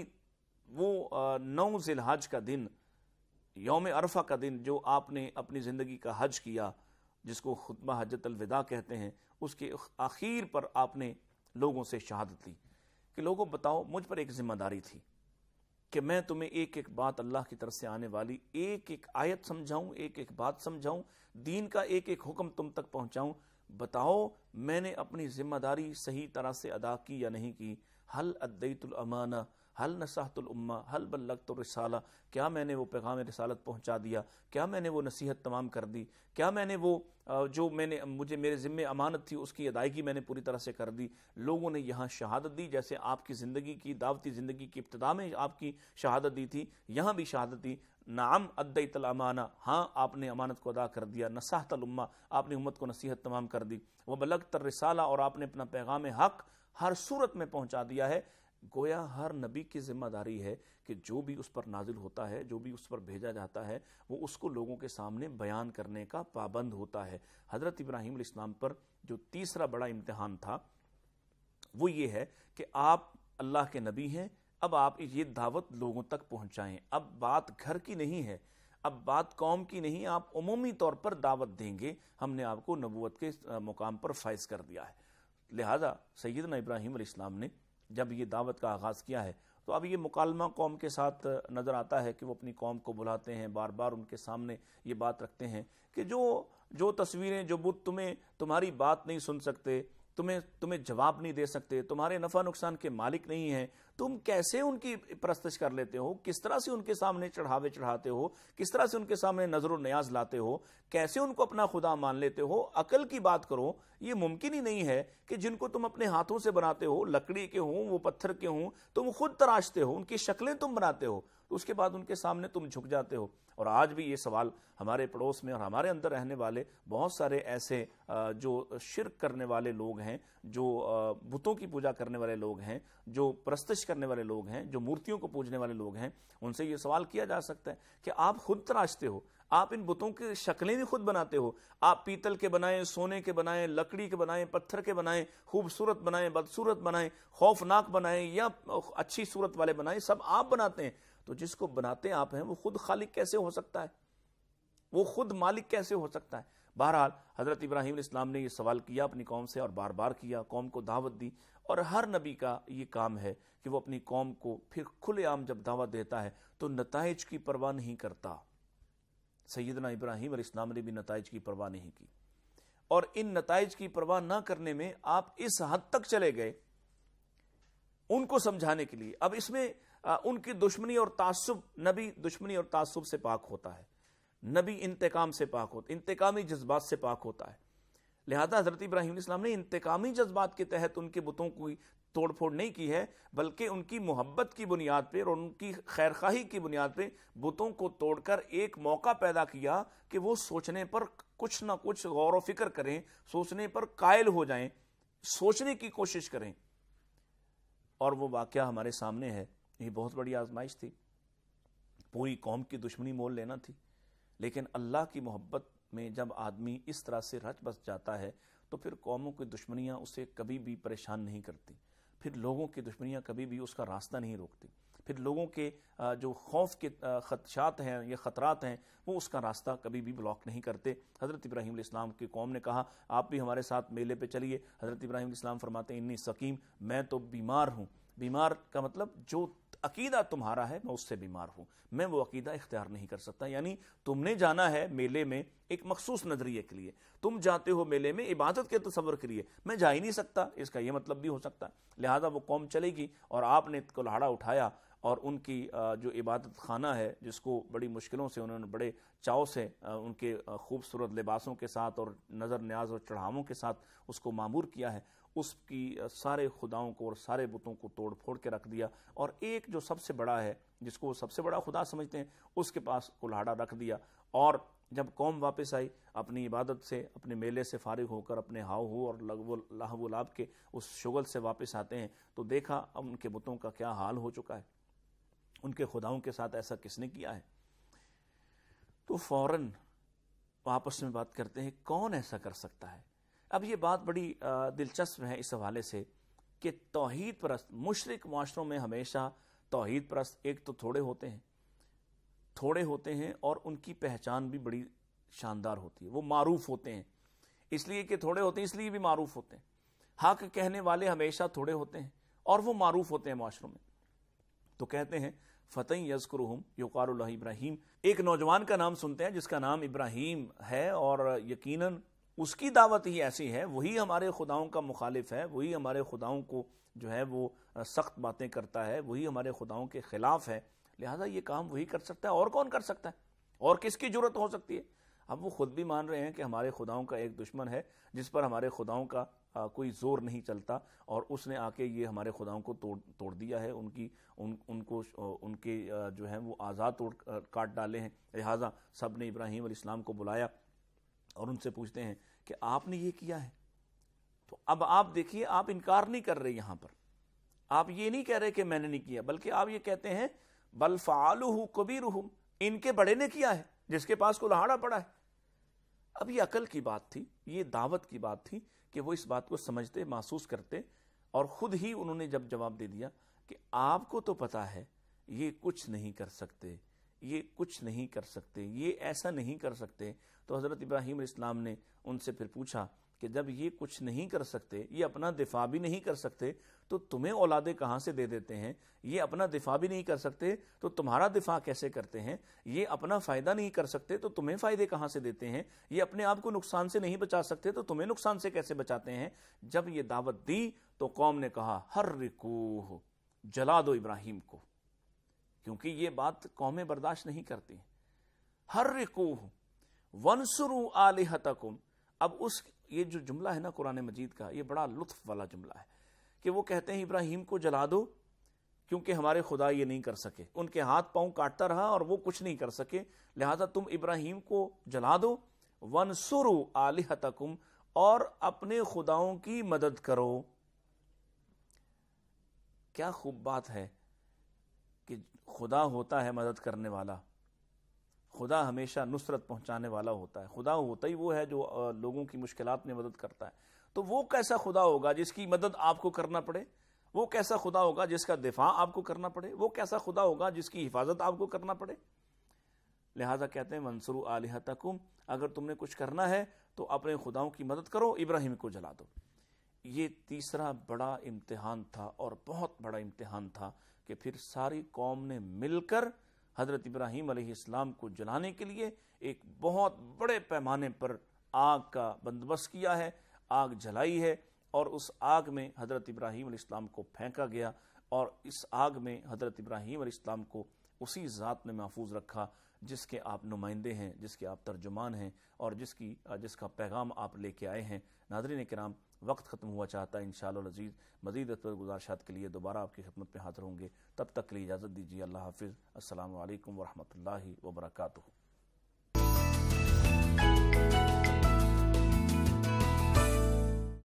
وہ نو ذی الحج کا دن، یوم عرفہ کا دن، جو آپ نے اپنی زندگی کا حج کیا، جس کو خطبہ حجت الوداع کہتے ہیں، اس کے آخر پر آپ نے لوگوں سے شہادت لی کہ لوگوں بتاؤ، مجھ پر ایک ذمہ داری تھی کہ میں تمہیں ایک ایک بات اللہ کی طرف سے آنے والی ایک ایک آیت سمجھاؤں، ایک ایک بات سمجھاؤں، دین کا ایک ایک حکم تم تک پہنچاؤں، بتاؤ میں نے اپنی ذمہ داری صحیح طرح سے ادا کی یا نہیں کی۔ حل ادیت الامانہ، حل نصحت الامہ، حل بلغت الرسالہ، کیا میں نے وہ پیغام رسالت پہنچا دیا، کیا میں نے وہ نصیحت تمام کر دی، کیا میں نے وہ جو میں نے مجھے میرے ذمے امانت تھی اس کی ادائیگی میں نے پوری طرح سے کر دی۔ لوگوں نے یہاں شہادت دی، جیسے آپ کی زندگی کی دعوتی زندگی کی ابتدا میں آپ کی شہادت دی تھی، یہاں بھی شہادت دی، نعم ادیت الامانہ، ہاں آپ نے امانت کو ادا کر دیا، نصحت الامہ، آپ نے امت کو نصیحت تمام کر دی، وبلغت الرسالہ، اور آپ نے اپنا پیغام حق ہر صورت میں پہنچا دیا ہے۔ گویا ہر نبی کی ذمہ داری ہے کہ جو بھی اس پر نازل ہوتا ہے، جو بھی اس پر بھیجا جاتا ہے، وہ اس کو لوگوں کے سامنے بیان کرنے کا پابند ہوتا ہے۔ حضرت ابراہیم علیہ السلام پر جو تیسرا بڑا امتحان تھا وہ یہ ہے کہ آپ اللہ کے نبی ہیں، اب آپ یہ دعوت لوگوں تک پہنچائیں۔ اب بات گھر کی نہیں ہے، اب بات قوم کی نہیں، آپ عمومی طور پر دعوت دیں گے، ہم نے آپ کو نبوت کے مقام پر فائز کر دیا ہے۔ لہذا سیدنا ابراہیم علیہ السلام نے جب یہ دعوت کا آغاز کیا ہے تو اب یہ مکالمہ قوم کے ساتھ نظر آتا ہے کہ وہ اپنی قوم کو بلاتے ہیں، بار بار ان کے سامنے یہ بات رکھتے ہیں کہ جو جو تصویریں، جو بت تمہیں تمہاری بات نہیں سن سکتے، تمہیں تمہیں جواب نہیں دے سکتے، تمہارے نفع نقصان کے مالک نہیں ہیں، تم کیسے ان کی پرستش کر لیتے ہو؟ کس طرح سے ان کے سامنے چڑھاوے چڑھاتے ہو؟ کس طرح سے ان کے سامنے نظر و نیاز لاتے ہو؟ کیسے ان کو اپنا خدا مان لیتے ہو؟ عقل کی بات کرو۔ یہ ممکن ہی نہیں ہے کہ جن کو تم اپنے ہاتھوں سے بناتے ہو، لکڑی کے ہوں، وہ پتھر کے ہوں، تم خود تراشتے ہو، ان کی شکلیں تم بناتے ہو، تو اس کے بعد ان کے سامنے تم جھک جاتے ہو۔ اور آج بھی یہ سوال ہمارے پڑوس میں اور ہمارے اندر رہنے والے بہت سارے ایسے جو شرک کرنے والے لوگ ہیں، جو بتوں کی پوجا کرنے والے لوگ ہیں، جو پرستش کرنے والے لوگ ہیں، جو مورتیوں کو پوجنے والے لوگ ہیں، ان سے یہ سوال کیا جا سکتا ہے کہ آپ خود تراشتے ہو، آپ ان بتوں کی شکلیں بھی خود بناتے ہو، آپ پیتل کے بنائیں، سونے کے بنائیں، لکڑی کے بنائیں، پتھر کے بنائیں، خوبصورت بنائیں، بدصورت بنائیں، خوفناک بنائیں یا اچھی صورت والے بنائیں، سب آپ بناتے ہیں۔ تو جس کو بناتے آپ ہیں وہ خود خالق کیسے ہو سکتا ہے؟ وہ خود مالک کیسے ہو سکتا ہے؟ بہرحال حضرت ابراہیم علیہ السلام نے یہ سوال کیا اپنی قوم سے، اور بار بار کیا، قوم کو دعوت دی، اور ہر نبی کا یہ کام ہے کہ وہ اپنی قوم کو پھر کھلے عام جب دعوت دیتا ہے تو نتائج کی پرواہ نہیں کرتا۔ سیدنا ابراہیم علیہ السلام نے بھی نتائج کی پرواہ نہیں کی، اور ان نتائج کی پرواہ نہ کرنے میں آپ اس حد تک چلے گئے ان کو سمجھانے کے لیے۔ اب اس میں ان کی دشمنی اور تعصب، نبی دشمنی اور تعصب سے پاک ہوتا ہے، نبی انتقام سے پاک ہوتا ہے، انتقامی جذبات سے پاک ہوتا ہے۔ لہذا حضرت ابراہیم علیہ السلام نے انتقامی جذبات کے تحت ان کے بتوں کو توڑ پھوڑ نہیں کی ہے، بلکہ ان کی محبت کی بنیاد پہ اور ان کی خیرخواہی کی بنیاد پہ بتوں کو توڑ کر ایک موقع پیدا کیا کہ وہ سوچنے پر کچھ نہ کچھ غور و فکر کریں، سوچنے پر قائل ہو جائیں، سوچنے کی کوشش کریں۔ اور وہ واقعہ ہمارے سامنے ہے۔ یہ بہت بڑی آزمائش تھی، پوری قوم کی دشمنی مول لینا تھی، لیکن اللہ کی محبت میں جب آدمی اس طرح سے رچ بس جاتا ہے تو پھر قوموں کی دشمنیاں اسے کبھی بھی پریشان نہیں کرتی، پھر لوگوں کی دشمنیاں کبھی بھی اس کا راستہ نہیں روکتی، پھر لوگوں کے جو خوف کے خدشات ہیں یا خطرات ہیں وہ اس کا راستہ کبھی بھی بلاک نہیں کرتے۔ حضرت ابراہیم علیہ السلام کی قوم نے کہا آپ بھی ہمارے ساتھ میلے پہ چلیے۔ حضرت ابراہیم علیہ السلام فرماتے ہیں انی سقیم، میں تو بیمار ہوں۔ بیمار کا مطلب جو عقیدہ تمہارا ہے میں اس سے بیمار ہوں، میں وہ عقیدہ اختیار نہیں کر سکتا۔ یعنی تم نے جانا ہے میلے میں ایک مخصوص نظریے کے لیے، تم جاتے ہو میلے میں عبادت کے تصور کے لیے، میں جا ہی نہیں سکتا، اس کا یہ مطلب بھی ہو سکتا ہے۔ لہذا وہ قوم چلے گی اور آپ نے کلہاڑا اٹھایا اور ان کی جو عبادت خانہ ہے جس کو بڑی مشکلوں سے انہوں نے بڑے چاؤ سے ان کے خوبصورت لباسوں کے ساتھ اور نظر نیاز اور چڑھاووں کے ساتھ اس کو معمور کیا ہے، اس کی سارے خداؤں کو اور سارے بتوں کو توڑ پھوڑ کے رکھ دیا، اور ایک جو سب سے بڑا ہے جس کو سب سے بڑا خدا سمجھتے ہیں اس کے پاس کلہاڑا رکھ دیا۔ اور جب قوم واپس آئی اپنی عبادت سے، اپنے میلے سے فارغ ہو کر، اپنے ہاؤ ہو اور لہو و لعب کے اس شغل سے واپس آتے ہیں تو دیکھا اب ان کے بتوں کا کیا حال ہو چکا ہے، ان کے خداؤں کے ساتھ ایسا کس نے کیا ہے۔ تو فوراً آپس میں بات کرتے ہیں کون ایسا کر سکتا ہے۔ اب یہ بات بڑی دلچسپ ہے اس حوالے سے کہ توحید پرست مشرک معاشروں میں ہمیشہ توحید پرست ایک تو تھوڑے ہوتے ہیں تھوڑے ہوتے ہیں اور ان کی پہچان بھی بڑی شاندار ہوتی ہے، وہ معروف ہوتے ہیں، اس لیے کہ تھوڑے ہوتے ہیں اس لیے بھی معروف ہوتے ہیں۔ حق کہنے والے ہمیشہ تھوڑے ہوتے ہیں اور وہ معروف ہوتے ہیں معاشروں میں۔ تو کہتے ہیں فتح یذکرہم یقال له ابراہیم، ایک نوجوان کا نام سنتے ہیں جس کا نام ابراہیم ہے، اور یقیناً اس کی دعوت ہی ایسی ہے، وہی ہمارے خداؤں کا مخالف ہے، وہی ہمارے خداؤں کو جو ہے وہ سخت باتیں کرتا ہے، وہی ہمارے خداؤں کے خلاف ہے، لہذا یہ کام وہی کر سکتا ہے، اور کون کر سکتا ہے، اور کس کی جرت ہو سکتی ہے۔ اب وہ خود بھی مان رہے ہیں کہ ہمارے خداؤں کا ایک دشمن ہے جس پر ہمارے خداؤں کا آ, کوئی زور نہیں چلتا، اور اس نے آ کے یہ ہمارے خداؤں کو توڑ توڑ دیا ہے، ان کی ان ان کو ان کے جو ہیں وہ آزاد توڑ کاٹ ڈالے ہیں۔ لہٰذا سب نے ابراہیم علیہ السلام کو بلایا اور ان سے پوچھتے ہیں کہ آپ نے یہ کیا ہے۔ تو اب آپ دیکھیے، آپ انکار نہیں کر رہے، یہاں پر آپ یہ نہیں کہہ رہے کہ میں نے نہیں کیا، بلکہ آپ یہ کہتے ہیں بل فعلوہ کبیرہم، ان کے بڑے نے کیا ہے جس کے پاس کلہاڑا پڑا ہے۔ اب یہ عقل کی بات تھی، یہ دعوت کی بات تھی کہ وہ اس بات کو سمجھتے، محسوس کرتے، اور خود ہی انہوں نے جب جواب دے دیا کہ آپ کو تو پتا ہے یہ کچھ نہیں کر سکتے، یہ کچھ نہیں کر سکتے، یہ ایسا نہیں کر سکتے. تو حضرت ابراہیم علیہ السلام نے ان سے پھر پوچھا کہ جب یہ کچھ نہیں کر سکتے، یہ اپنا دفاع بھی نہیں کر سکتے، تو تمہیں اولادیں کہاں سے دے دیتے ہیں؟ یہ اپنا دفاع بھی نہیں کر سکتے تو تمہارا دفاع کیسے کرتے ہیں؟ یہ اپنا فائدہ نہیں کر سکتے تو تمہیں فائدے کہاں سے دیتے ہیں؟ یہ اپنے آپ کو نقصان سے نہیں بچا سکتے تو تمہیں نقصان سے کیسے بچاتے ہیں؟ جب یہ دعوت دی تو قوم نے کہا حرکوہ، جلا دو ابراہیم کو، کیونکہ یہ بات قومیں برداشت نہیں کرتی. حرکوہ وانصروا آلہتکم. اب اس یہ جو جملہ ہے نا قرآن مجید کا، یہ بڑا لطف والا جملہ ہے کہ وہ کہتے ہیں ابراہیم کو جلا دو کیونکہ ہمارے خدا یہ نہیں کر سکے، ان کے ہاتھ پاؤں کاٹتا رہا اور وہ کچھ نہیں کر سکے، لہذا تم ابراہیم کو جلا دو. وانصروا آلہتکم، اور اپنے خداؤں کی مدد کرو. کیا خوب بات ہے کہ خدا ہوتا ہے مدد کرنے والا، خدا ہمیشہ نصرت پہنچانے والا ہوتا ہے. خدا ہوتا ہی وہ ہے جو لوگوں کی مشکلات میں مدد کرتا ہے. تو وہ کیسا خدا ہوگا جس کی مدد آپ کو کرنا پڑے؟ وہ کیسا خدا ہوگا جس کا دفاع آپ کو کرنا پڑے؟ وہ کیسا خدا ہوگا جس کی حفاظت آپ کو کرنا پڑے؟ لہذا کہتے ہیں وانصروا آلہتکم، اگر تم نے کچھ کرنا ہے تو اپنے خداؤں کی مدد کرو، ابراہیم کو جلا دو. یہ تیسرا بڑا امتحان تھا اور بہت بڑا امتحان تھا کہ پھر ساری قوم نے مل کر حضرت ابراہیم علیہ السلام کو جلانے کے لیے ایک بہت بڑے پیمانے پر آگ کا بندوبست کیا ہے، آگ جلائی ہے، اور اس آگ میں حضرت ابراہیم علیہ السلام کو پھینکا گیا، اور اس آگ میں حضرت ابراہیم علیہ السلام کو اسی ذات نے محفوظ رکھا جس کے آپ نمائندے ہیں، جس کے آپ ترجمان ہیں، اور جس کی جس کا پیغام آپ لے کے آئے ہیں. ناظرین کرام، وقت ختم ہوا چاہتا ہے، انشاءاللہ العزیز مزید اس پر گزارشات کے لیے دوبارہ آپ کی خدمت میں حاضر ہوں گے. تب تک کے لیے اجازت دیجیے. اللہ حافظ. السلام علیکم ورحمۃ اللہ وبرکاتہ.